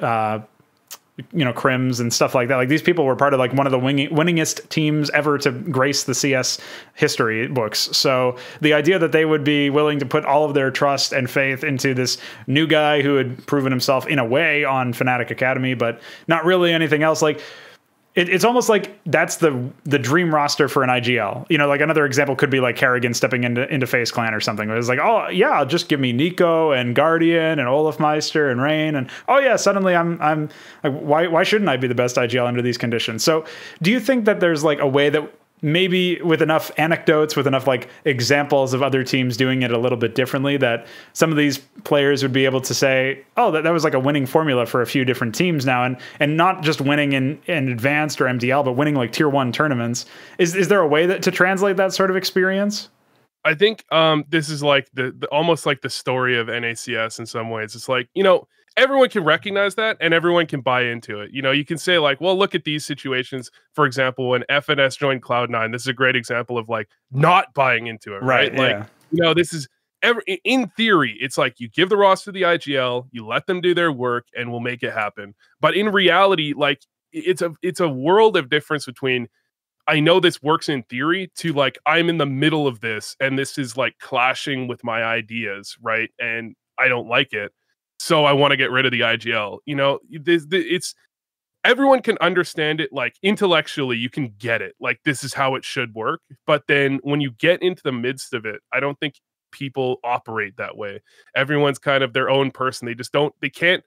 Crims and stuff like that. Like, these people were part of like one of the winningest teams ever to grace the CS history books. So the idea that they would be willing to put all of their trust and faith into this new guy who had proven himself in a way on Fnatic Academy, but not really anything else, like, it's almost like that's the dream roster for an IGL. Like, another example could be like Kerrigan stepping into FaZe Clan or something. It was like, oh yeah, just give me Nico and Guardian and Olaf Meister and Rain, and oh yeah, suddenly I'm like, why shouldn't I be the best IGL under these conditions? So do you think that there's like a way that maybe with enough anecdotes, with enough like examples of other teams doing it a little bit differently, that some of these players would be able to say, oh, that was like a winning formula for a few different teams now, and not just winning in advanced or MDL, but winning like tier 1 tournaments? Is there a way to translate that sort of experience? I think this is like the almost like the story of NACS in some ways. It's like, everyone can recognize that and everyone can buy into it. You can say like, well, look at these situations. For example, when FNS joined Cloud9, this is a great example of like not buying into it, right? Yeah. Like, this is in theory, it's like you give the roster to the IGL, you let them do their work, and we'll make it happen. But in reality, like, it's a world of difference between, I know this works in theory, to like, I'm in the middle of this and this is like clashing with my ideas, right? And I don't like it, so I want to get rid of the IGL. It's everyone can understand it, like intellectually you can get it, like this is how it should work. But then when you get into the midst of it, I don't think people operate that way. Everyone's kind of their own person. They can't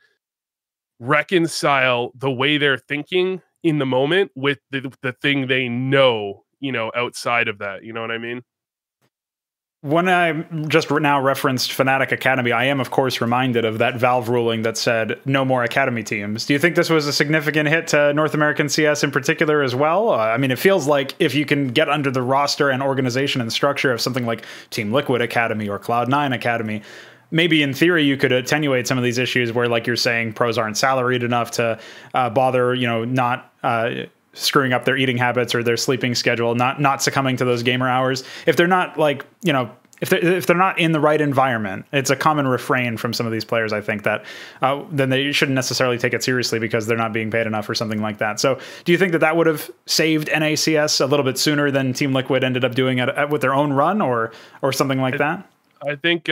reconcile the way they're thinking in the moment with the thing they know, outside of that. You know what I mean? When I just now referenced Fnatic Academy, I am, of course, reminded of that Valve ruling that said no more Academy teams. Do you think this was a significant hit to North American CS in particular as well? I mean, it feels like if you can get under the roster and organization and structure of something like Team Liquid Academy or Cloud9 Academy, maybe in theory you could attenuate some of these issues where, like you're saying, pros aren't salaried enough to bother, not screwing up their eating habits or their sleeping schedule, not succumbing to those gamer hours. If they're not if they're not in the right environment. It's a common refrain from some of these players, I think, that then they shouldn't necessarily take it seriously because they're not being paid enough or something like that. So do you think that would have saved NACS a little bit sooner than Team Liquid ended up doing it with their own run or something like that? I think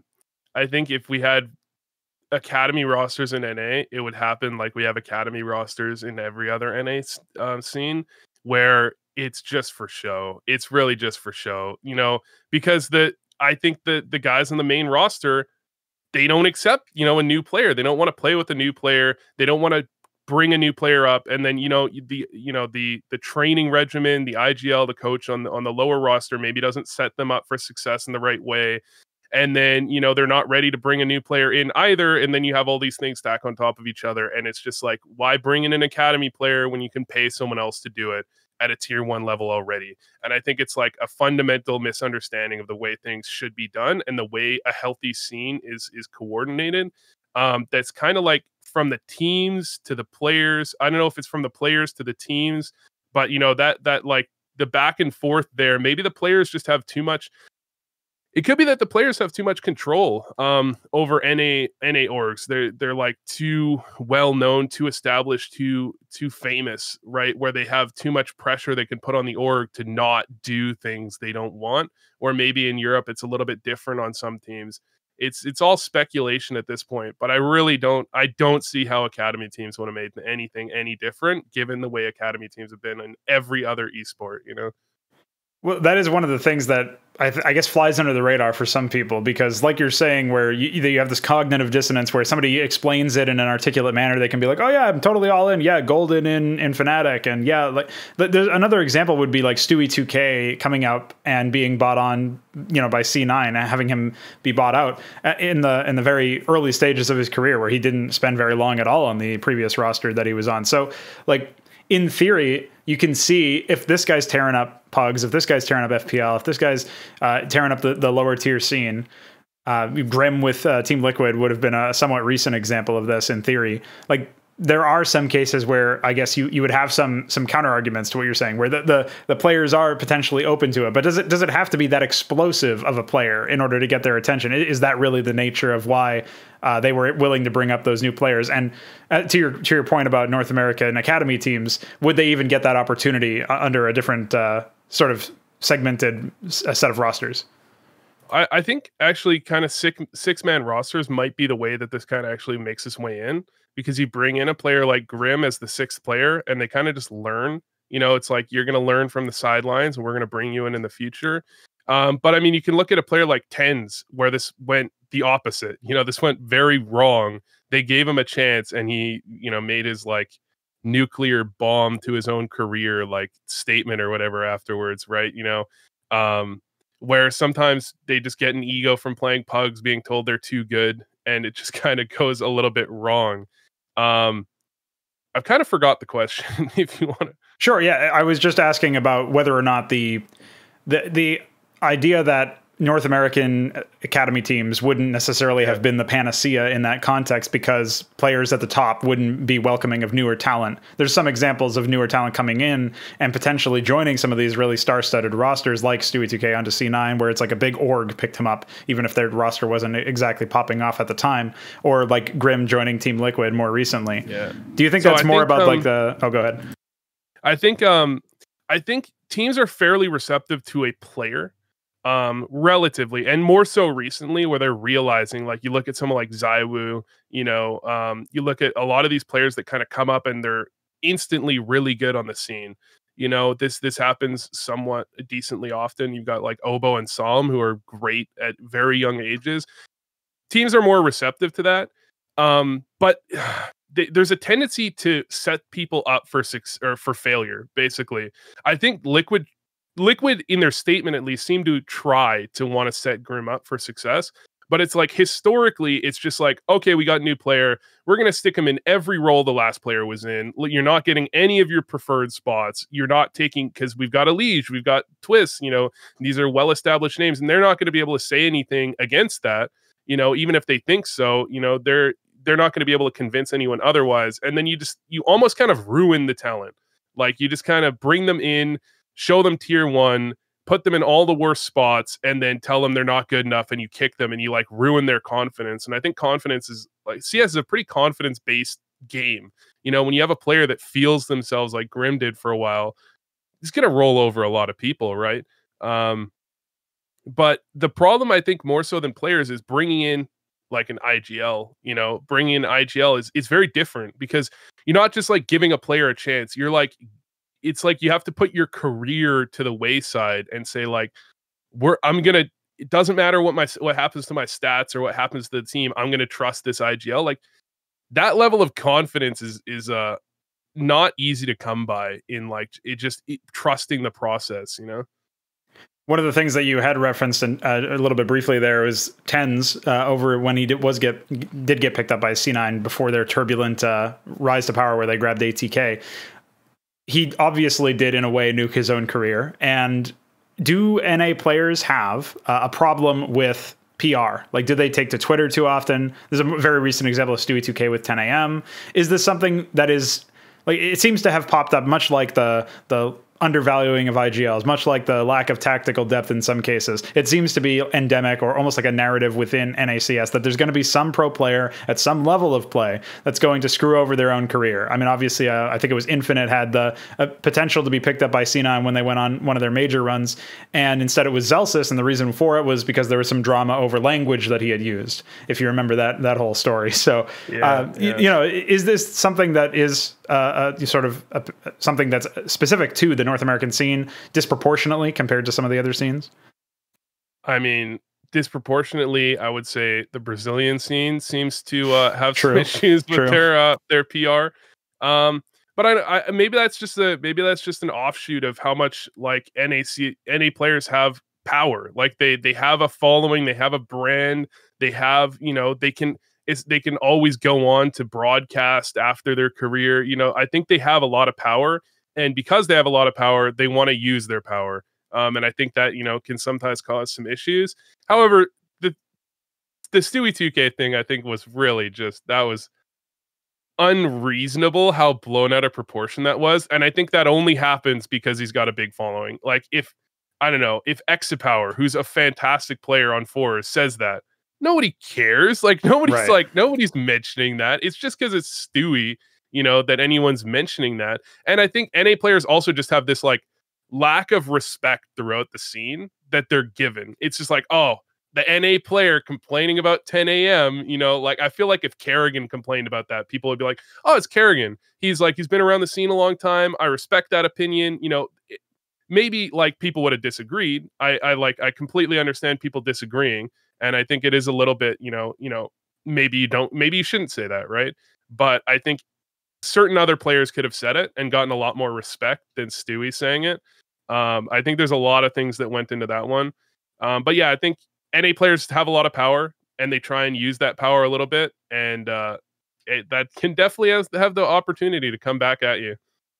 if we had academy rosters in NA, it would happen like we have academy rosters in every other NA scene, where it's just for show. It's really just for show, because I think the guys on the main roster, they don't accept, a new player. They don't want to play with a new player. They don't want to bring a new player up. And then, the training regimen, the IGL, the coach on the lower roster maybe doesn't set them up for success in the right way. And then, they're not ready to bring a new player in either. And then you have all these things stack on top of each other. And it's just like, why bring in an academy player when you can pay someone else to do it at a tier 1 level already? And I think it's like a fundamental misunderstanding of the way things should be done and the way a healthy scene is coordinated. That's kind of like from the teams to the players. I don't know if it's from the players to the teams, but that like the back and forth there, maybe the players just have too much. It could be that the players have too much control over NA orgs. They're like too well known, too established, too famous, right? Where they have too much pressure they can put on the org to not do things they don't want. Or maybe in Europe it's a little bit different on some teams. It's all speculation at this point, but I don't see how academy teams would have made anything any different given the way academy teams have been in every other esport, Well, that is one of the things that I guess flies under the radar for some people, because like you're saying, where you have this cognitive dissonance where somebody explains it in an articulate manner, they can be like, oh yeah, I'm totally all in. Yeah, Golden in Fnatic. And yeah, like there's another example would be like Stewie 2K coming out and being bought on, by C9 and having him be bought out in the very early stages of his career, where he didn't spend very long at all on the previous roster that he was on. So like, in theory, you can see if this guy's tearing up Pugs, if this guy's tearing up FPL, if this guy's tearing up the lower tier scene. Grim with Team Liquid would have been a somewhat recent example of this in theory. Like, there are some cases where I guess you would have some counter arguments to what you're saying, where the players are potentially open to it. But does it have to be that explosive of a player in order to get their attention? Is that really the nature of why they were willing to bring up those new players? And to your point about North America and academy teams, would they even get that opportunity under a different sort of segmented set of rosters? I think actually kind of six-man rosters might be the way that this kind of actually makes its way in, because you bring in a player like Grim as the 6th player and they kind of just learn. It's like, you're going to learn from the sidelines and we're going to bring you in the future. But I mean, you can look at a player like TenZ, where this went the opposite. This went very wrong. They gave him a chance and he, made his like nuclear bomb to his own career, like statement or whatever afterwards. Right. Where sometimes they just get an ego from playing Pugs, being told they're too good, and it just kind of goes a little bit wrong. I've kind of forgot the question. If you want to. Sure. Yeah. I was just asking about whether or not the idea that North American academy teams wouldn't necessarily have been the panacea in that context, because players at the top wouldn't be welcoming of newer talent. There's some examples of newer talent coming in and potentially joining some of these really star-studded rosters, like Stewie 2K onto C9, where it's like a big org picked him up, even if their roster wasn't exactly popping off at the time, or like Grim joining Team Liquid more recently. Yeah. Do you think that's more about like the... Oh, go ahead. I think teams are fairly receptive to a player. Relatively, and more so recently, where they're realizing, like, you look at someone like ZywOo, you look at a lot of these players that kind of come up and they're instantly really good on the scene. This happens somewhat decently often. You've got like Obo and Psalm, who are great at very young ages. Teams are more receptive to that. But there's a tendency to set people up for failure, basically. I think Liquid in their statement at least seem to try to want to set Grim up for success, but it's like, historically it's just like, okay, we got a new player, we're going to stick him in every role the last player was in. You're not getting any of your preferred spots. You're not taking, because we've got a Liege, we've got Twist, these are well-established names, and they're not going to be able to say anything against that. even if they think so, they're not going to be able to convince anyone otherwise. And then you almost kind of ruin the talent. Like you just kind of bring them in, show them tier 1, put them in all the worst spots, and then tell them they're not good enough, and you kick them and you like ruin their confidence. And I think confidence is like CS is a pretty confidence based game. When you have a player that feels themselves like Grim did for a while, it's going to roll over a lot of people, right? But the problem, I think, more so than players is bringing in like an IGL. Bringing in IGL is very different, because you're not just like giving a player a chance. You're like, it's like you have to put your career to the wayside and say like, it doesn't matter what happens to my stats or what happens to the team. I'm going to trust this IGL. Like that level of confidence is not easy to come by in like trusting the process. One of the things that you had referenced a little bit briefly there was TenZ over when he did get picked up by C9 before their turbulent rise to power where they grabbed ATK. He obviously did, in a way, nuke his own career. And do NA players have a problem with PR? Like, do they take to Twitter too often? There's a very recent example of Stewie2K with 10 a.m. Is this something that is, like, it seems to have popped up much like the undervaluing of IGLs, much like the lack of tactical depth in some cases. It seems to be endemic, or almost like a narrative within NACS, that there's going to be some pro player at some level of play that's going to screw over their own career. I mean, obviously, I think it was Infinite had the potential to be picked up by C9 when they went on one of their major runs, and instead it was Zellsis, and the reason for it was because there was some drama over language that he had used, if you remember that whole story. So, is this something that is something that's specific to the North American scene disproportionately compared to some of the other scenes? I mean, disproportionately, I would say the Brazilian scene seems to have some issues with their PR. But I maybe that's just an offshoot of how much like NA players have power. Like they have a following, they have a brand, they have, they can always go on to broadcast after their career. I think they have a lot of power, and because they have a lot of power, they want to use their power. And I think that, can sometimes cause some issues. However, the Stewie2K thing, I think, was really that was unreasonable how blown out of proportion that was. And I think that only happens because he's got a big following. Like if Exapower, who's a fantastic player on fours, says that, nobody cares. Like nobody's mentioning that. It's just because it's Stewie, that anyone's mentioning that. And I think NA players also just have this like lack of respect throughout the scene that they're given. It's just like, oh, the NA player complaining about 10 a.m. Like I feel like if Kerrigan complained about that, people would be like, oh, it's Kerrigan. He's been around the scene a long time. I respect that opinion. Maybe like people would have disagreed. I completely understand people disagreeing. And I think it is a little bit, maybe you shouldn't say that, right? But I think certain other players could have said it and gotten a lot more respect than Stewie saying it. I think there's a lot of things that went into that one. But yeah, I think NA players have a lot of power, and they try and use that power a little bit, and that can definitely have the opportunity to come back at you.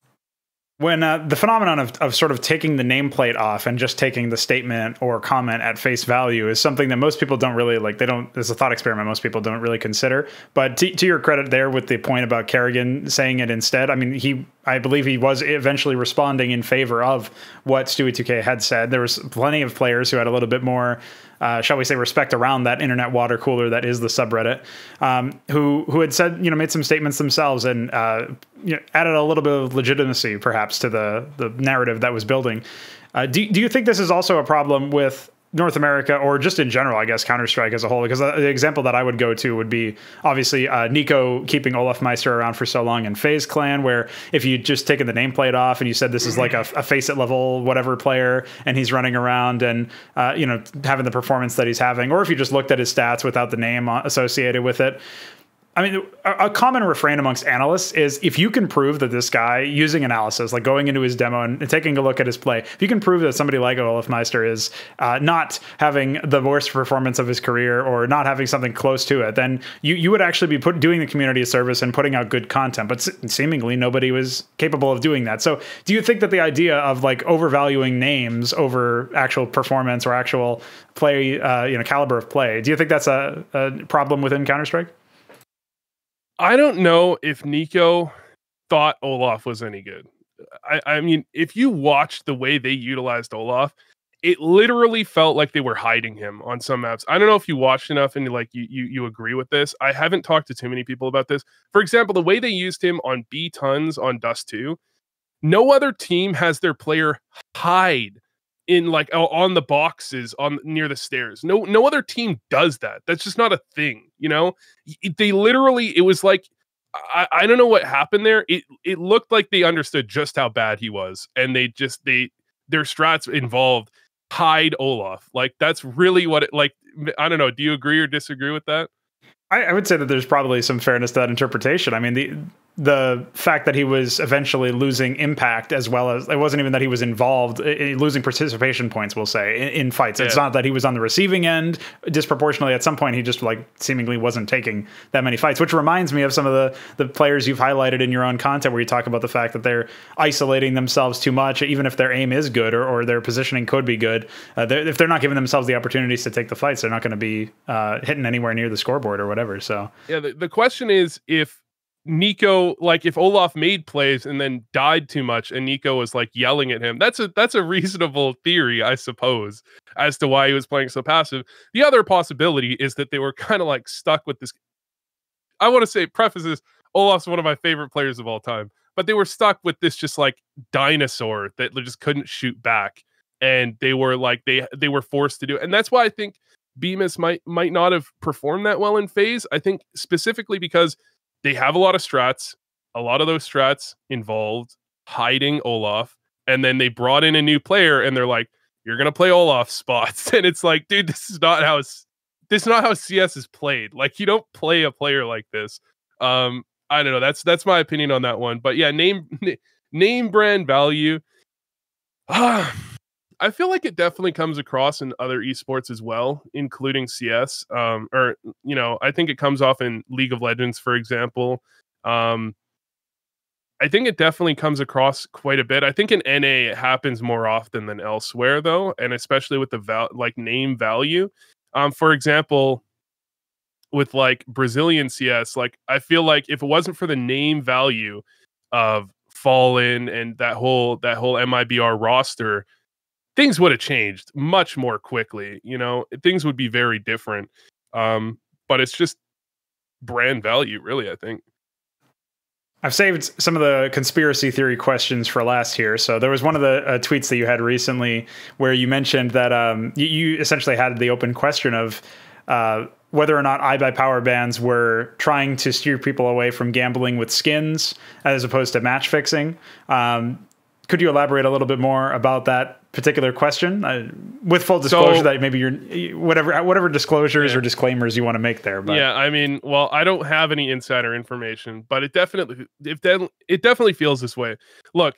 When the phenomenon of sort of taking the nameplate off and just taking the statement or comment at face value is something that most people don't really like. There's a thought experiment most people don't really consider. But to your credit there with the point about Kerrigan saying it instead, I mean, I believe he was eventually responding in favor of what Stewie2K had said. There was plenty of players who had a little bit more, shall we say, respect around that internet water cooler that is the subreddit, who had said, made some statements themselves and added a little bit of legitimacy perhaps to the narrative that was building. Do you think this is also a problem with North America, or just in general, I guess, Counter-Strike as a whole? Because the example that I would go to would be obviously Nico keeping Olaf Meister around for so long in FaZe Clan, where if you just taken the nameplate off and you said this is like a face-it level whatever player, and he's running around and having the performance that he's having, or if you just looked at his stats without the name associated with it, I mean, a common refrain amongst analysts is if you can prove that this guy, using analysis, like going into his demo and taking a look at his play, if you can prove that somebody like Olaf Meister is not having the worst performance of his career or not having something close to it, then you would actually be doing the community a service and putting out good content. But seemingly nobody was capable of doing that. So do you think that the idea of like overvaluing names over actual performance or actual play, caliber of play, do you think that's a problem within Counter-Strike? I don't know if NiKo thought Olaf was any good. I mean, if you watch the way they utilized Olaf, it literally felt like they were hiding him on some maps. I don't know if you watched enough and like you agree with this. I haven't talked to too many people about this. For example, the way they used him on B Tons on Dust 2, no other team has their player hide in like on the boxes on near the stairs. No other team does that. That's just not a thing, you know? They literally, it was like I don't know what happened there. It looked like they understood just how bad he was, and their strats involved hide Olaf. Like that's really what it like. I don't know. Do you agree or disagree with that? I would say that there's probably some fairness to that interpretation. I mean, the fact that he was eventually losing impact, as well as it wasn't even that he was involved in losing participation points, we'll say, in fights. It's not that he was on the receiving end disproportionately. At some point, he just like seemingly wasn't taking that many fights, which reminds me of some of the players you've highlighted in your own content where you talk about the fact that they're isolating themselves too much, even if their aim is good or their positioning could be good. If they're not giving themselves the opportunities to take the fights, they're not going to be hitting anywhere near the scoreboard or whatever. So yeah, the question is if NiKo, like if Olaf made plays and then died too much and NiKo was like yelling at him, that's a reasonable theory, I suppose, as to why he was playing so passive. The other possibility is that they were kind of like stuck with this. I want to say prefaces, Olaf's one of my favorite players of all time, but they were stuck with this just like dinosaur that just couldn't shoot back. And they were like, they were forced to do it. And that's why I think Bemis might not have performed that well in FaZe. I think specifically because they have a lot of strats. A lot of those strats involved hiding Olaf. And then they brought in a new player and they're like, you're going to play Olaf spots. And it's like, dude, this is not how CS is played. Like, you don't play a player like this. I don't know. That's my opinion on that one. But yeah, name brand value. I feel like it definitely comes across in other esports as well, including CS. I think it comes off in League of Legends, for example. I think it definitely comes across quite a bit. I think in NA it happens more often than elsewhere, though, and especially with the name value. For example, with like Brazilian CS, like I feel like if it wasn't for the name value of Fallen and that whole MIBR roster, things would have changed much more quickly. You know, things would be very different. But it's just brand value, really, I think. I've saved some of the conspiracy theory questions for last here. So there was one of the tweets that you had recently where you mentioned that you essentially had the open question of whether or not iBuyPower bans were trying to steer people away from gambling with skins as opposed to match fixing. Could you elaborate a little bit more about that particular question, with full disclosure that maybe you're whatever disclosures or disclaimers you want to make there? But. Yeah, I mean, well, I don't have any insider information, but it definitely feels this way. Look,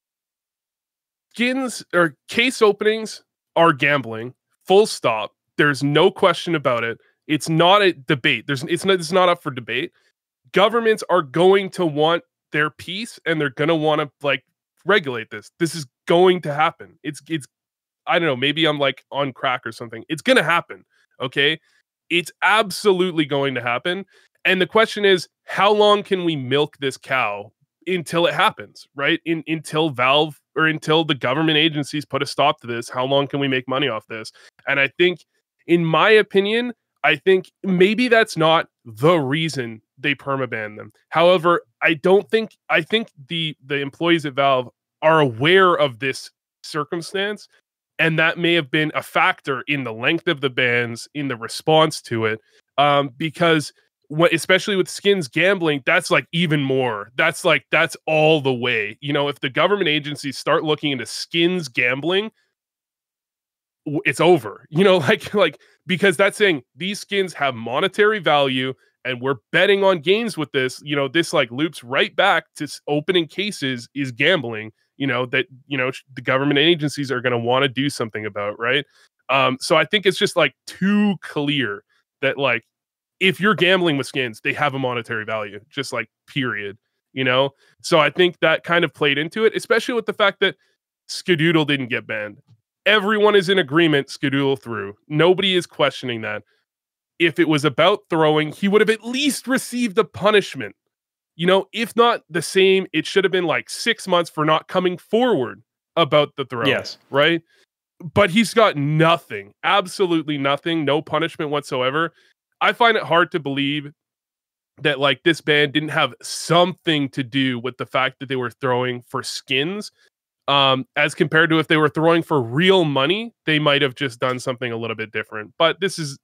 skins or case openings are gambling. Full stop. There's no question about it. It's not a debate. It's not up for debate. Governments are going to want their piece, and they're going to want to like regulate this. This is going to happen. It's I don't know, maybe I'm like on crack or something. It's going to happen. Okay? It's absolutely going to happen. And the question is, how long can we milk this cow until it happens, right? Until Valve or until the government agencies put a stop to this, how long can we make money off this? And I think, in my opinion, I think maybe that's not the reason they permaban them. However, I think the employees at Valve are aware of this circumstance, and that may have been a factor in the length of the bans, in the response to it, because especially with skins gambling, that's like even more. That's all the way. You know, if the government agencies start looking into skins gambling, it's over. You know, like because that's saying these skins have monetary value and we're betting on games with this, this like loops right back to opening cases is gambling, that, the government agencies are going to want to do something about, right? So I think it's just like too clear that like, if you're gambling with skins, they have a monetary value, just like period, So I think that kind of played into it, especially with the fact that Skadoodle didn't get banned. Everyone is in agreement Skadoodle threw. Nobody is questioning that. If it was about throwing, he would have at least received a punishment. If not the same, it should have been like 6 months for not coming forward about the throw. Yes. Right? But he's got nothing, absolutely nothing, no punishment whatsoever. I find it hard to believe that like this ban didn't have something to do with the fact that they were throwing for skins. As compared to if they were throwing for real money, they might have just done something a little bit different. But this is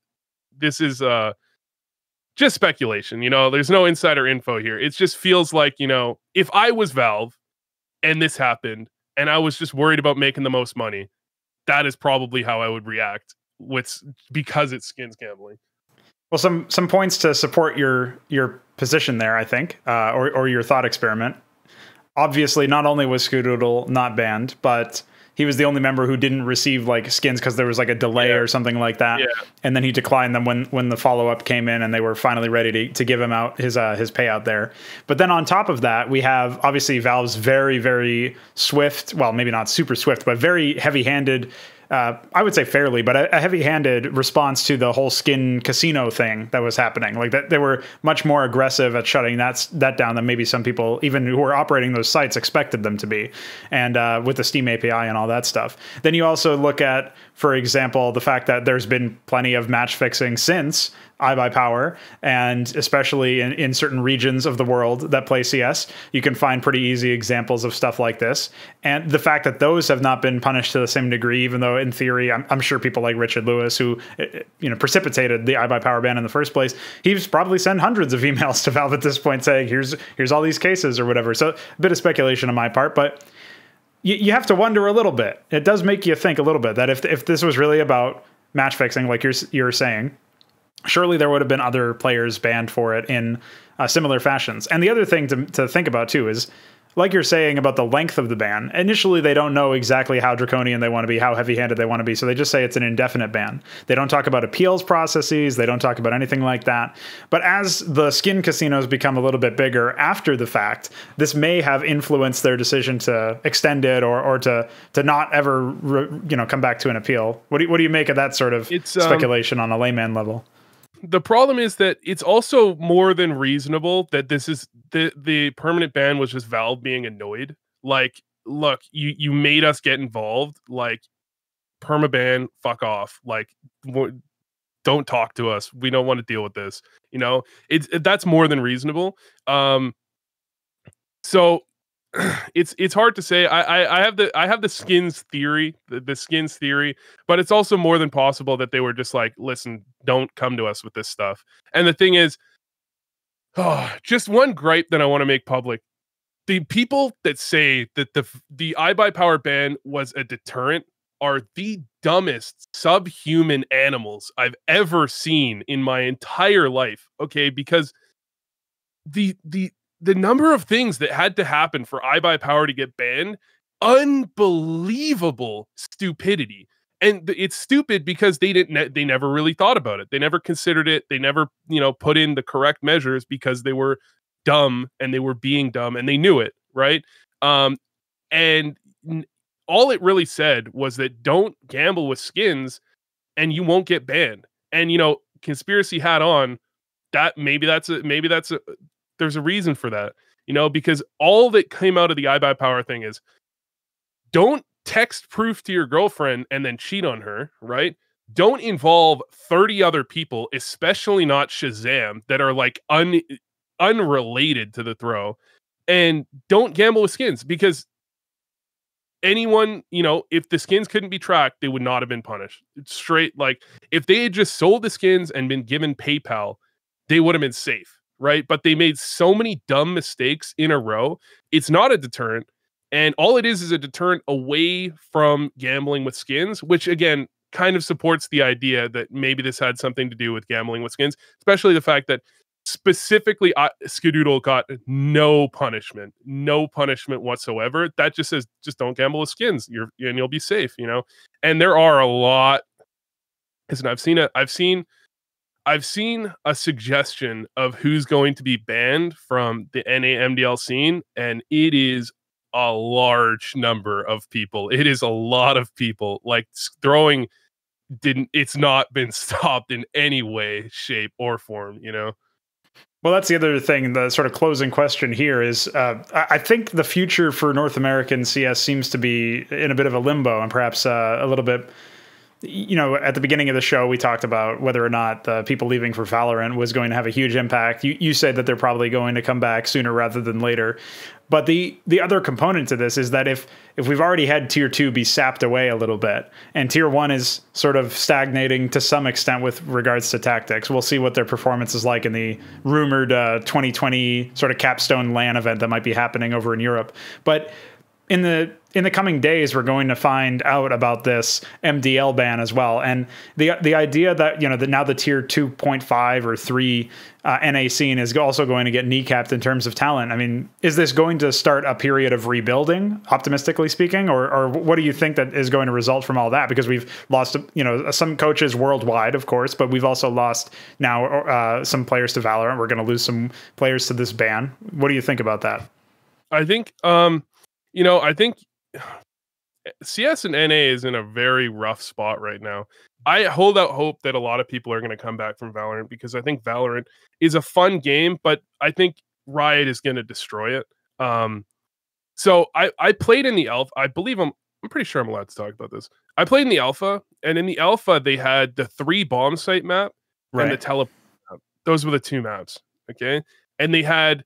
just speculation. There's no insider info here. It just feels like, if I was Valve and this happened and I was just worried about making the most money, that is probably how I would react because it's skins gambling. Well, some points to support your position there, I think, or your thought experiment. Obviously, not only was Skadoodle not banned, but he was the only member who didn't receive like skins because there was like a delay or something like that. Yeah. And then he declined them when the follow-up came in and they were finally ready to give him out his payout there. But then on top of that, we have obviously Valve's very, very swift, well, maybe not super swift, but very heavy-handed, I would say fairly, but a heavy-handed response to the whole skin casino thing that was happening. Like that, they were much more aggressive at shutting that down than maybe some people, even who were operating those sites, expected them to be. And with the Steam API and all that stuff. Then you also look at, for example, the fact that there's been plenty of match fixing since iBuyPower, and especially in certain regions of the world that play CS, you can find pretty easy examples of stuff like this. And the fact that those have not been punished to the same degree, even though in theory, I'm sure people like Richard Lewis, who precipitated the iBuyPower ban in the first place, he's probably sent hundreds of emails to Valve at this point saying, here's all these cases or whatever. So a bit of speculation on my part, but you have to wonder a little bit. It does make you think a little bit that if this was really about match fixing, like you're saying, surely there would have been other players banned for it in similar fashions. And the other thing to think about too is, like you're saying about the length of the ban, initially they don't know exactly how draconian they want to be, how heavy-handed they want to be, so they just say it's an indefinite ban. They don't talk about appeals processes, they don't talk about anything like that. But as the skin casinos become a little bit bigger after the fact, this may have influenced their decision to extend it or to not ever come back to an appeal. What do you make of that sort of speculation on a layman level? The problem is that it's also more than reasonable that this is the permanent ban was just Valve being annoyed. Like, look, you made us get involved. Like, permaban, fuck off. Like, don't talk to us. We don't want to deal with this. That's more than reasonable. So it's hard to say. I have the skins theory, the skins theory, but it's also more than possible that they were just like, listen, don't come to us with this stuff. And the thing is, just one gripe that I want to make public: the people that say that the iBuyPower ban was a deterrent are the dumbest subhuman animals I've ever seen in my entire life. Okay, because the number of things that had to happen for iBuyPower to get banned, unbelievable stupidity. And it's stupid because they never really thought about it. They never considered it. They never, put in the correct measures because they were dumb and they were being dumb and they knew it, right? And all it really said was that don't gamble with skins and you won't get banned. And, conspiracy hat on, that maybe that's there's a reason for that, because all that came out of the iBuyPower thing is don't text proof to your girlfriend and then cheat on her, right? Don't involve 30 other people, especially not Shazam, that are like unrelated to the throw, and don't gamble with skins, because anyone, if the skins couldn't be tracked, they would not have been punished. It's straight, like, if they had just sold the skins and been given PayPal, they would have been safe. Right. But they made so many dumb mistakes in a row. It's not a deterrent. And all it is a deterrent away from gambling with skins, which, again, kind of supports the idea that maybe this had something to do with gambling with skins, especially the fact that specifically, Skadoodle got no punishment whatsoever. That just says, just don't gamble with skins. And you'll be safe, you know? And there are a lot. Listen, I've seen a suggestion of who's going to be banned from the NA MDL scene, and it is a large number of people. It is a lot of people. Like, throwing it's not been stopped in any way, shape, or form, you know? Well, that's the other thing. The sort of closing question here is, I think the future for North American CS seems to be in a bit of a limbo, and perhaps a little bit. You know, at the beginning of the show, we talked about whether or not the people leaving for Valorant was going to have a huge impact. You said that they're probably going to come back sooner rather than later. But the other component to this is that if we've already had Tier 2 be sapped away a little bit, and Tier 1 is sort of stagnating to some extent with regards to tactics, we'll see what their performance is like in the rumored 2020 sort of capstone LAN event that might be happening over in Europe. But in the coming days, we're going to find out about this MDL ban as well, and the idea that, you know, that now the Tier 2.5 or 3 NA scene is also going to get kneecapped in terms of talent. I mean, is this going to start a period of rebuilding, optimistically speaking, or what do you think that is going to result from all that? Because we've lost, you know, some coaches worldwide, of course, but we've also lost now some players to Valorant. We're going to lose some players to this ban. What do you think about that? I think, you know, I think CS and NA is in a very rough spot right now. I hold out hope that a lot of people are going to come back from Valorant, because I think Valorant is a fun game, but I think Riot is going to destroy it. So I played in the alpha. I believe I'm pretty sure I'm allowed to talk about this. I played in the alpha, and in the alpha they had the 3 bomb site map and the teleport map. Those were the 2 maps. Okay, and they had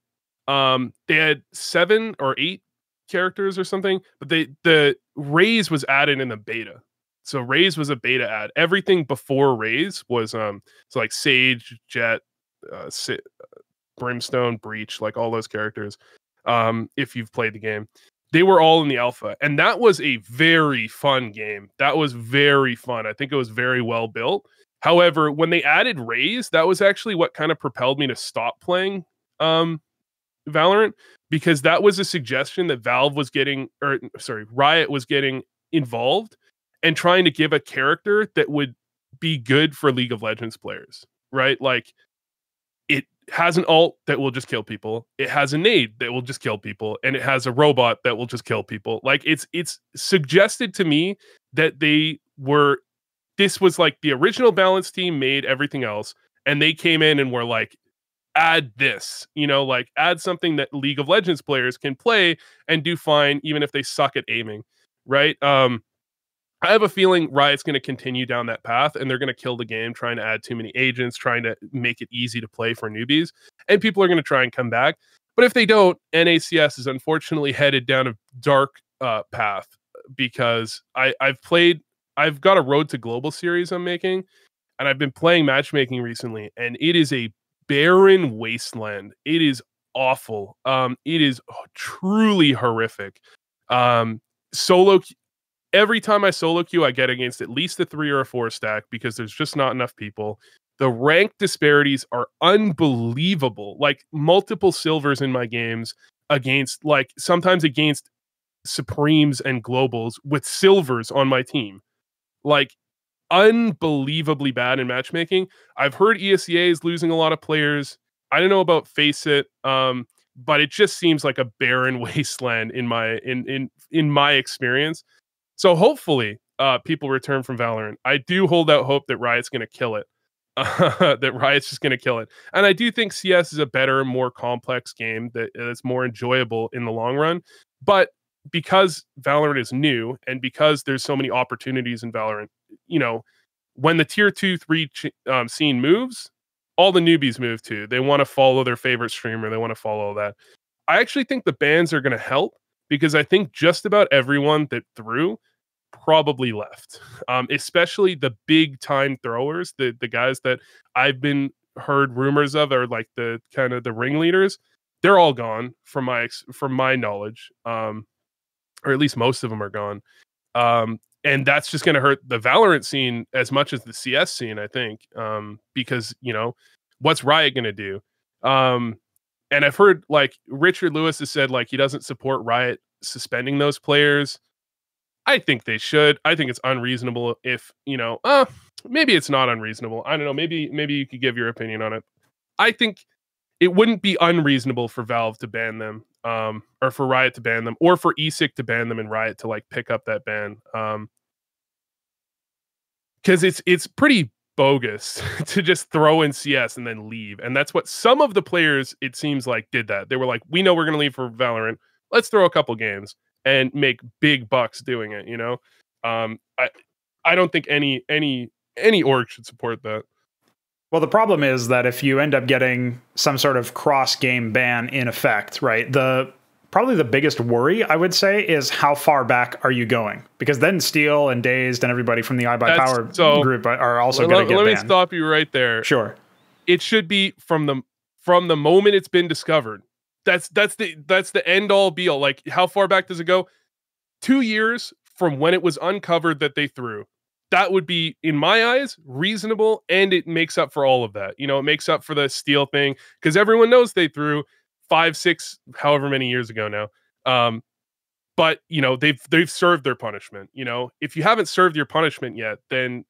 7 or 8 characters or something, but the Raze was added in the beta. So Raze was a beta ad. Everything before Raze was so like Sage, Jet, Brimstone, Breach, like all those characters. If you've played the game, they were all in the alpha, and that was a very fun game. That was very fun. I think it was very well built. However, when they added Raze, that was actually what kind of propelled me to stop playing Valorant, because that was a suggestion that Riot was getting involved and trying to give a character that would be good for League of Legends players, right? Like, it has an ult that will just kill people, it has a nade that will just kill people, and it has a robot that will just kill people. Like, it's suggested to me that this was like the original Balance team made everything else, and they came in and were like, add this, you know, like add something that League of Legends players can play and do fine, even if they suck at aiming, right? I have a feeling Riot's going to continue down that path, and they're going to kill the game, trying to add too many agents, trying to make it easy to play for newbies, and people are going to try and come back. But if they don't, NACS is unfortunately headed down a dark path, because I've got a Road to Global series I'm making, and I've been playing matchmaking recently, and it is a barren wasteland. It is awful. It is truly horrific. Every time I solo queue, I get against at least a 3 or a 4 stack, because there's just not enough people. The rank disparities are unbelievable. Like, multiple silvers in my games against, like, sometimes against Supremes and Globals with silvers on my team. Like, unbelievably bad in matchmaking. I've heard ESEA is losing a lot of players. I don't know about Faceit, but it just seems like a barren wasteland in my experience. So hopefully, people return from Valorant. I do hold out hope that Riot's going to kill it. That Riot's just going to kill it. And I do think CS is a better, more complex game that's more enjoyable in the long run. But because Valorant is new, and because there's so many opportunities in Valorant, you know, when the Tier 2, 3 scene moves, all the newbies move too. They want to follow their favorite streamer. They want to follow all that. I actually think the bans are going to help, because I think just about everyone that threw probably left, especially the big time throwers, the guys that I've been heard rumors of are like the kind of the ringleaders. They're all gone from my knowledge, or at least most of them are gone. And that's just going to hurt the Valorant scene as much as the CS scene, I think, because, you know, what's Riot going to do? And I've heard like Richard Lewis has said like he doesn't support Riot suspending those players. I think they should. I think it's unreasonable if, maybe it's not unreasonable. I don't know. Maybe you could give your opinion on it. I think it wouldn't be unreasonable for Valve to ban them, or for Riot to ban them, or for ESIC to ban them and Riot to like pick up that ban. Because it's pretty bogus to just throw in CS and then leave. And that's what some of the players, it seems like, did that. They were like, we know we're going to leave for Valorant. Let's throw a couple games and make big bucks doing it, I don't think any org should support that. Well, the problem is that if you end up getting some sort of cross-game ban in effect, right, probably the biggest worry, I would say, is how far back are you going? Because then Steel and Dazed and everybody from the iBuyPower group are also going to get banned. Let me stop you right there. Sure. It should be from the moment it's been discovered. That's the end all be all. Like, how far back does it go? 2 years from when it was uncovered that they threw. That would be, in my eyes, reasonable, and it makes up for all of that. It makes up for the Steel thing, because everyone knows they threw 5, 6, however many years ago now. But they've served their punishment. If you haven't served your punishment yet, then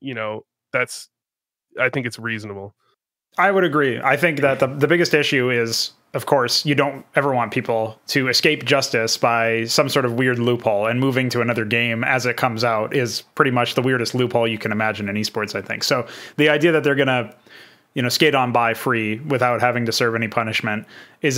I think it's reasonable. I would agree. I think that the biggest issue is, of course, you don't ever want people to escape justice by some sort of weird loophole, and moving to another game as it comes out is pretty much the weirdest loophole you can imagine in esports, I think. So the idea that they're going to, skate on by free without having to serve any punishment is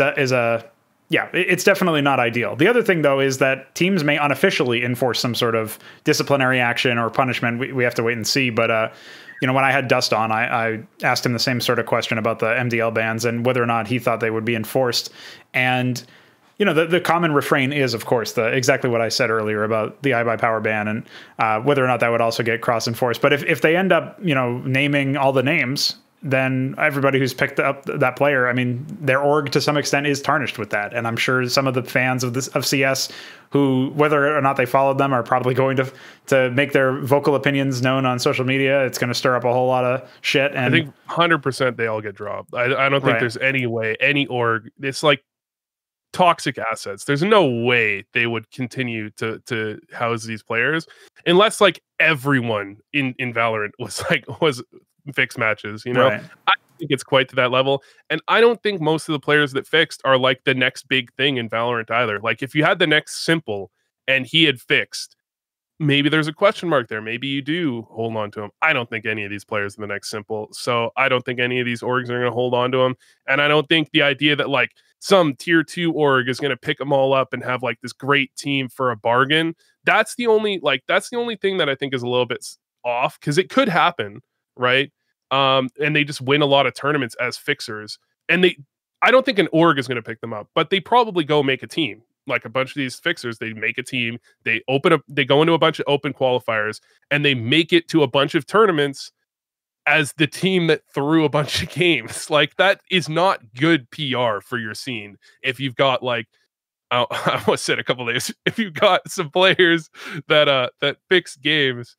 it's definitely not ideal. The other thing, though, is that teams may unofficially enforce some sort of disciplinary action or punishment. We have to wait and see. But, when I had Dust on, I asked him the same sort of question about the MDL bans and whether or not he thought they would be enforced. And, the common refrain is, of course, exactly what I said earlier about the iBuyPower ban, and whether or not that would also get cross-enforced. But if they end up, naming all the names, then everybody who's picked up that player, I mean, their org to some extent is tarnished with that. And I'm sure some of the fans of CS, who, whether or not they followed them, are probably going to make their vocal opinions known on social media. It's going to stir up a whole lot of shit. And I think 100% they all get dropped. I don't think there's any way, any org, it's like toxic assets. There's no way they would continue to house these players unless like everyone in Valorant was fixed matches, Right. I think it's quite to that level, and I don't think most of the players that fixed are like the next big thing in Valorant either. Like, if you had the next Simple and he had fixed, maybe there's a question mark there. Maybe you do hold on to him. I don't think any of these players are the next Simple, so I don't think any of these orgs are going to hold on to him. And I don't think the idea that like some tier 2 org is going to pick them all up and have like this great team for a bargain. That's the only thing that I think is a little bit off, because it could happen, right? And they just win a lot of tournaments as fixers, and I don't think an org is going to pick them up, but they probably go make a team. Like a bunch of these fixers, they make a team, they go into a bunch of open qualifiers, and they make it to a bunch of tournaments as the team that threw a bunch of games. Like, that is not good PR for your scene. If you've got like, I almost said a couple of days, if you've got some players that fix games,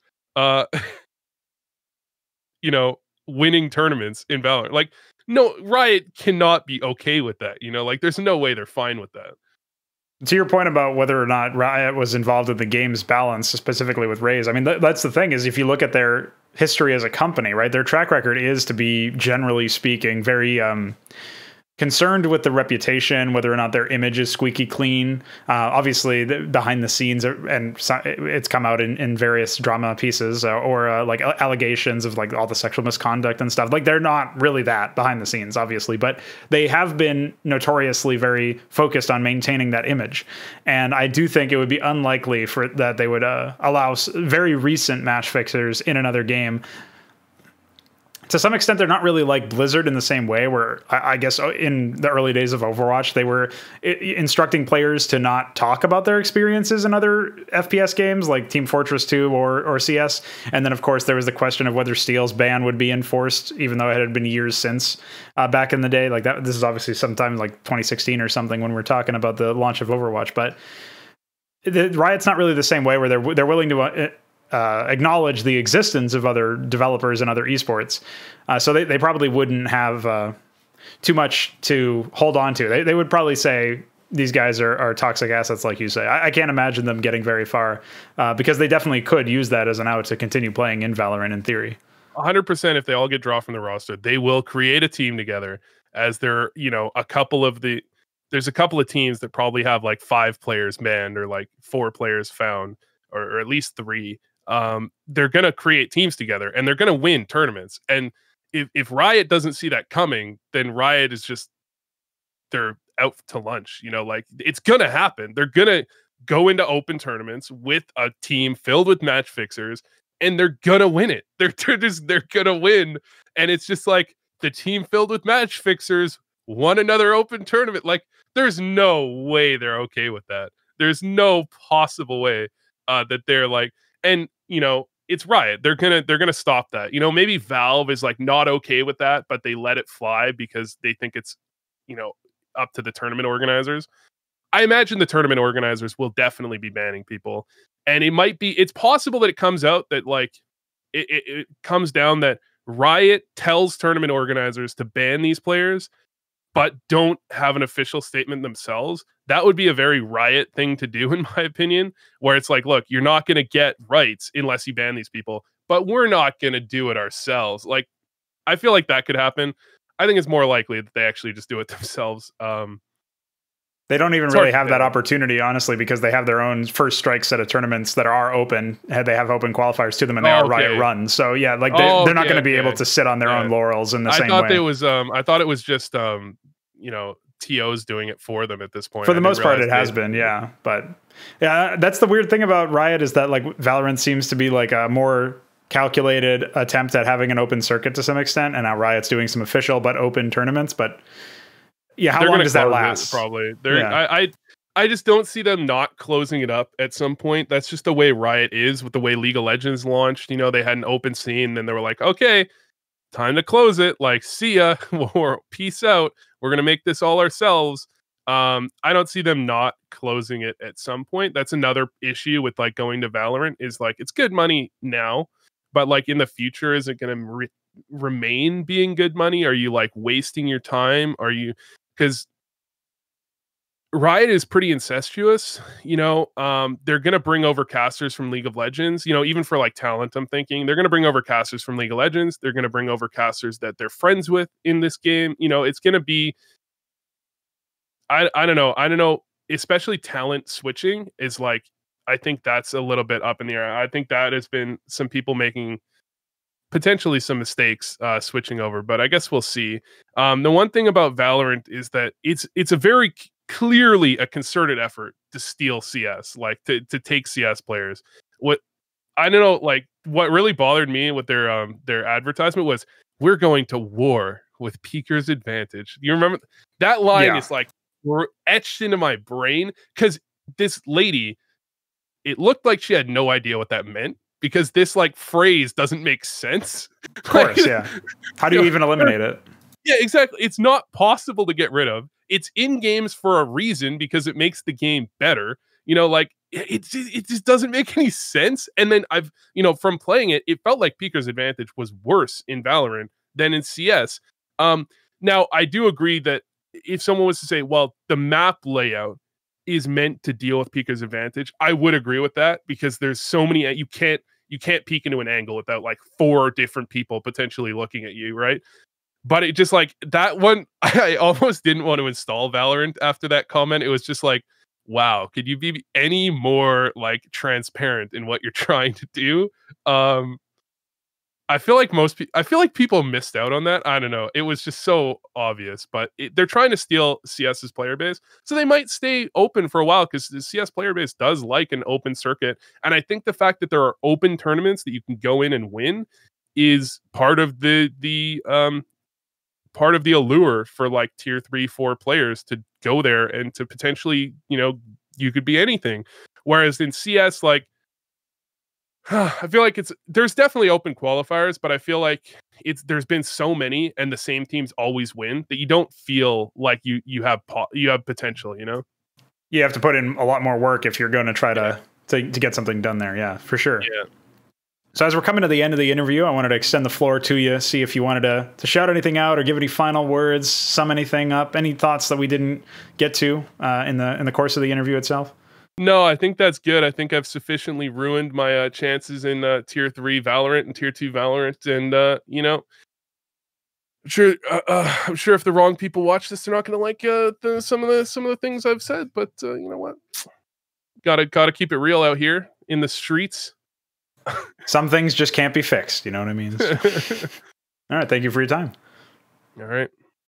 winning tournaments in Valorant. Like, no, Riot cannot be okay with that. Like, there's no way they're fine with that. To your point about whether or not Riot was involved in the game's balance, specifically with Raze, I mean, that's the thing, is if you look at their history as a company, right, their track record is to be, generally speaking, very concerned with the reputation, whether or not their image is squeaky clean. Obviously, behind the scenes, and it's come out in various drama pieces, or like allegations of like all the sexual misconduct and stuff. Like, they're not really that behind the scenes, obviously, but they have been notoriously very focused on maintaining that image. And I do think it would be unlikely for that they would allow very recent match fixers in another game. To some extent, they're not really like Blizzard in the same way, where I guess in the early days of Overwatch, they were instructing players to not talk about their experiences in other FPS games like Team Fortress 2 or CS. And then, of course, there was the question of whether Steel's ban would be enforced, even though it had been years since back in the day. Like that, this is obviously sometime like 2016 or something when we're talking about the launch of Overwatch. But Riot's not really the same way, where they're willing to acknowledge the existence of other developers and other esports. So they probably wouldn't have too much to hold on to. They would probably say these guys are toxic assets, like you say. I can't imagine them getting very far because they definitely could use that as an out to continue playing in Valorant in theory. 100%. If they all get dropped from the roster, they will create a team together. As there, there's a couple of teams that probably have like 5 players banned or like 4 players found, or at least 3. They're gonna create teams together and they're gonna win tournaments. And if Riot doesn't see that coming, then Riot is just they're out to lunch. Like it's gonna happen. They're gonna go into open tournaments with a team filled with match fixers, and they're gonna win it. They're gonna win, and it's just like the team filled with match fixers won another open tournament. Like there's no way they're okay with that. There's no possible way that they're like, and it's Riot. They're gonna stop that. Maybe Valve is like not okay with that, but they let it fly because they think it's up to the tournament organizers. I imagine the tournament organizers will definitely be banning people, and it's possible that it comes out that like it comes down that Riot tells tournament organizers to ban these players, but don't have an official statement themselves. That would be a very Riot thing to do, in my opinion, where it's like, look, you're not going to get rights unless you ban these people, but we're not going to do it ourselves. Like, I feel like that could happen. I think it's more likely that they actually just do it themselves. They don't even really have that opportunity, honestly, because they have their own first strike set of tournaments that are open. They have open qualifiers to them, and they are Riot run. So yeah, like they're not going to be able to sit on their own laurels in the same way. I thought it was just TOs doing it for them at this point. For the most part, it has been, yeah. But yeah, that's the weird thing about Riot is that like Valorant seems to be like a more calculated attempt at having an open circuit to some extent, and now Riot's doing some official but open tournaments. But yeah, how long does that last? Probably. I just don't see them not closing it up at some point. That's just the way Riot is with the way League of Legends launched. They had an open scene, and they were like, okay, time to close it. Like, see ya, or peace out. We're gonna make this all ourselves. I don't see them not closing it at some point. That's another issue with like going to Valorant is like it's good money now, but like in the future, is it gonna remain being good money? Are you like wasting your time? Are you because Riot is pretty incestuous, they're going to bring over casters from League of Legends, even for like talent, I'm thinking they're going to bring over casters from League of Legends. They're going to bring over casters that they're friends with in this game. It's going to be, I don't know, especially talent switching is like, I think that's a little bit up in the air. I think that has been some people making potentially some mistakes switching over, but I guess we'll see. The one thing about Valorant is that it's a very clearly a concerted effort to steal CS, like to take CS players. What I don't know, like what really bothered me with their advertisement was we're going to war with Peeker's advantage. You remember that line is like etched into my brain because this lady, it looked like she had no idea what that meant. Because this like phrase doesn't make sense. Of course, yeah. How do you even eliminate it? Yeah, exactly. It's not possible to get rid of. It's in games for a reason because it makes the game better. Like it just doesn't make any sense. And then I've, from playing it, it felt like Peeker's advantage was worse in Valorant than in CS. Now I do agree that if someone was to say, well, the map layout is meant to deal with Peeker's advantage, I would agree with that because there's so many you can't peek into an angle without like 4 different people potentially looking at you, right? But it just like that one, I almost didn't want to install Valorant after that comment. It was just like, wow, could you be any more like transparent in what you're trying to do? I feel like people missed out on that. I don't know. It was just so obvious, but they're trying to steal CS's player base. So they might stay open for a while because the CS player base does like an open circuit. And I think the fact that there are open tournaments that you can go in and win is part of the allure for like tier 3, 4 players to go there and to potentially, you could be anything. Whereas in CS, like, I feel like there's definitely open qualifiers, but I feel like there's been so many and the same teams always win that you don't feel like you have potential, You have to put in a lot more work if you're going to try to get something done there. Yeah, for sure. Yeah. So as we're coming to the end of the interview, I wanted to extend the floor to you, see if you wanted to shout anything out or give any final words, sum anything up, any thoughts that we didn't get to in the course of the interview itself. No, I think that's good. I think I've sufficiently ruined my chances in Tier 3 Valorant and Tier 2 Valorant, and you know, I'm sure if the wrong people watch this, they're not going to like some of the things I've said. But you know what? Gotta keep it real out here in the streets. Some things just can't be fixed. You know what I mean? All right. Thank you for your time. All right.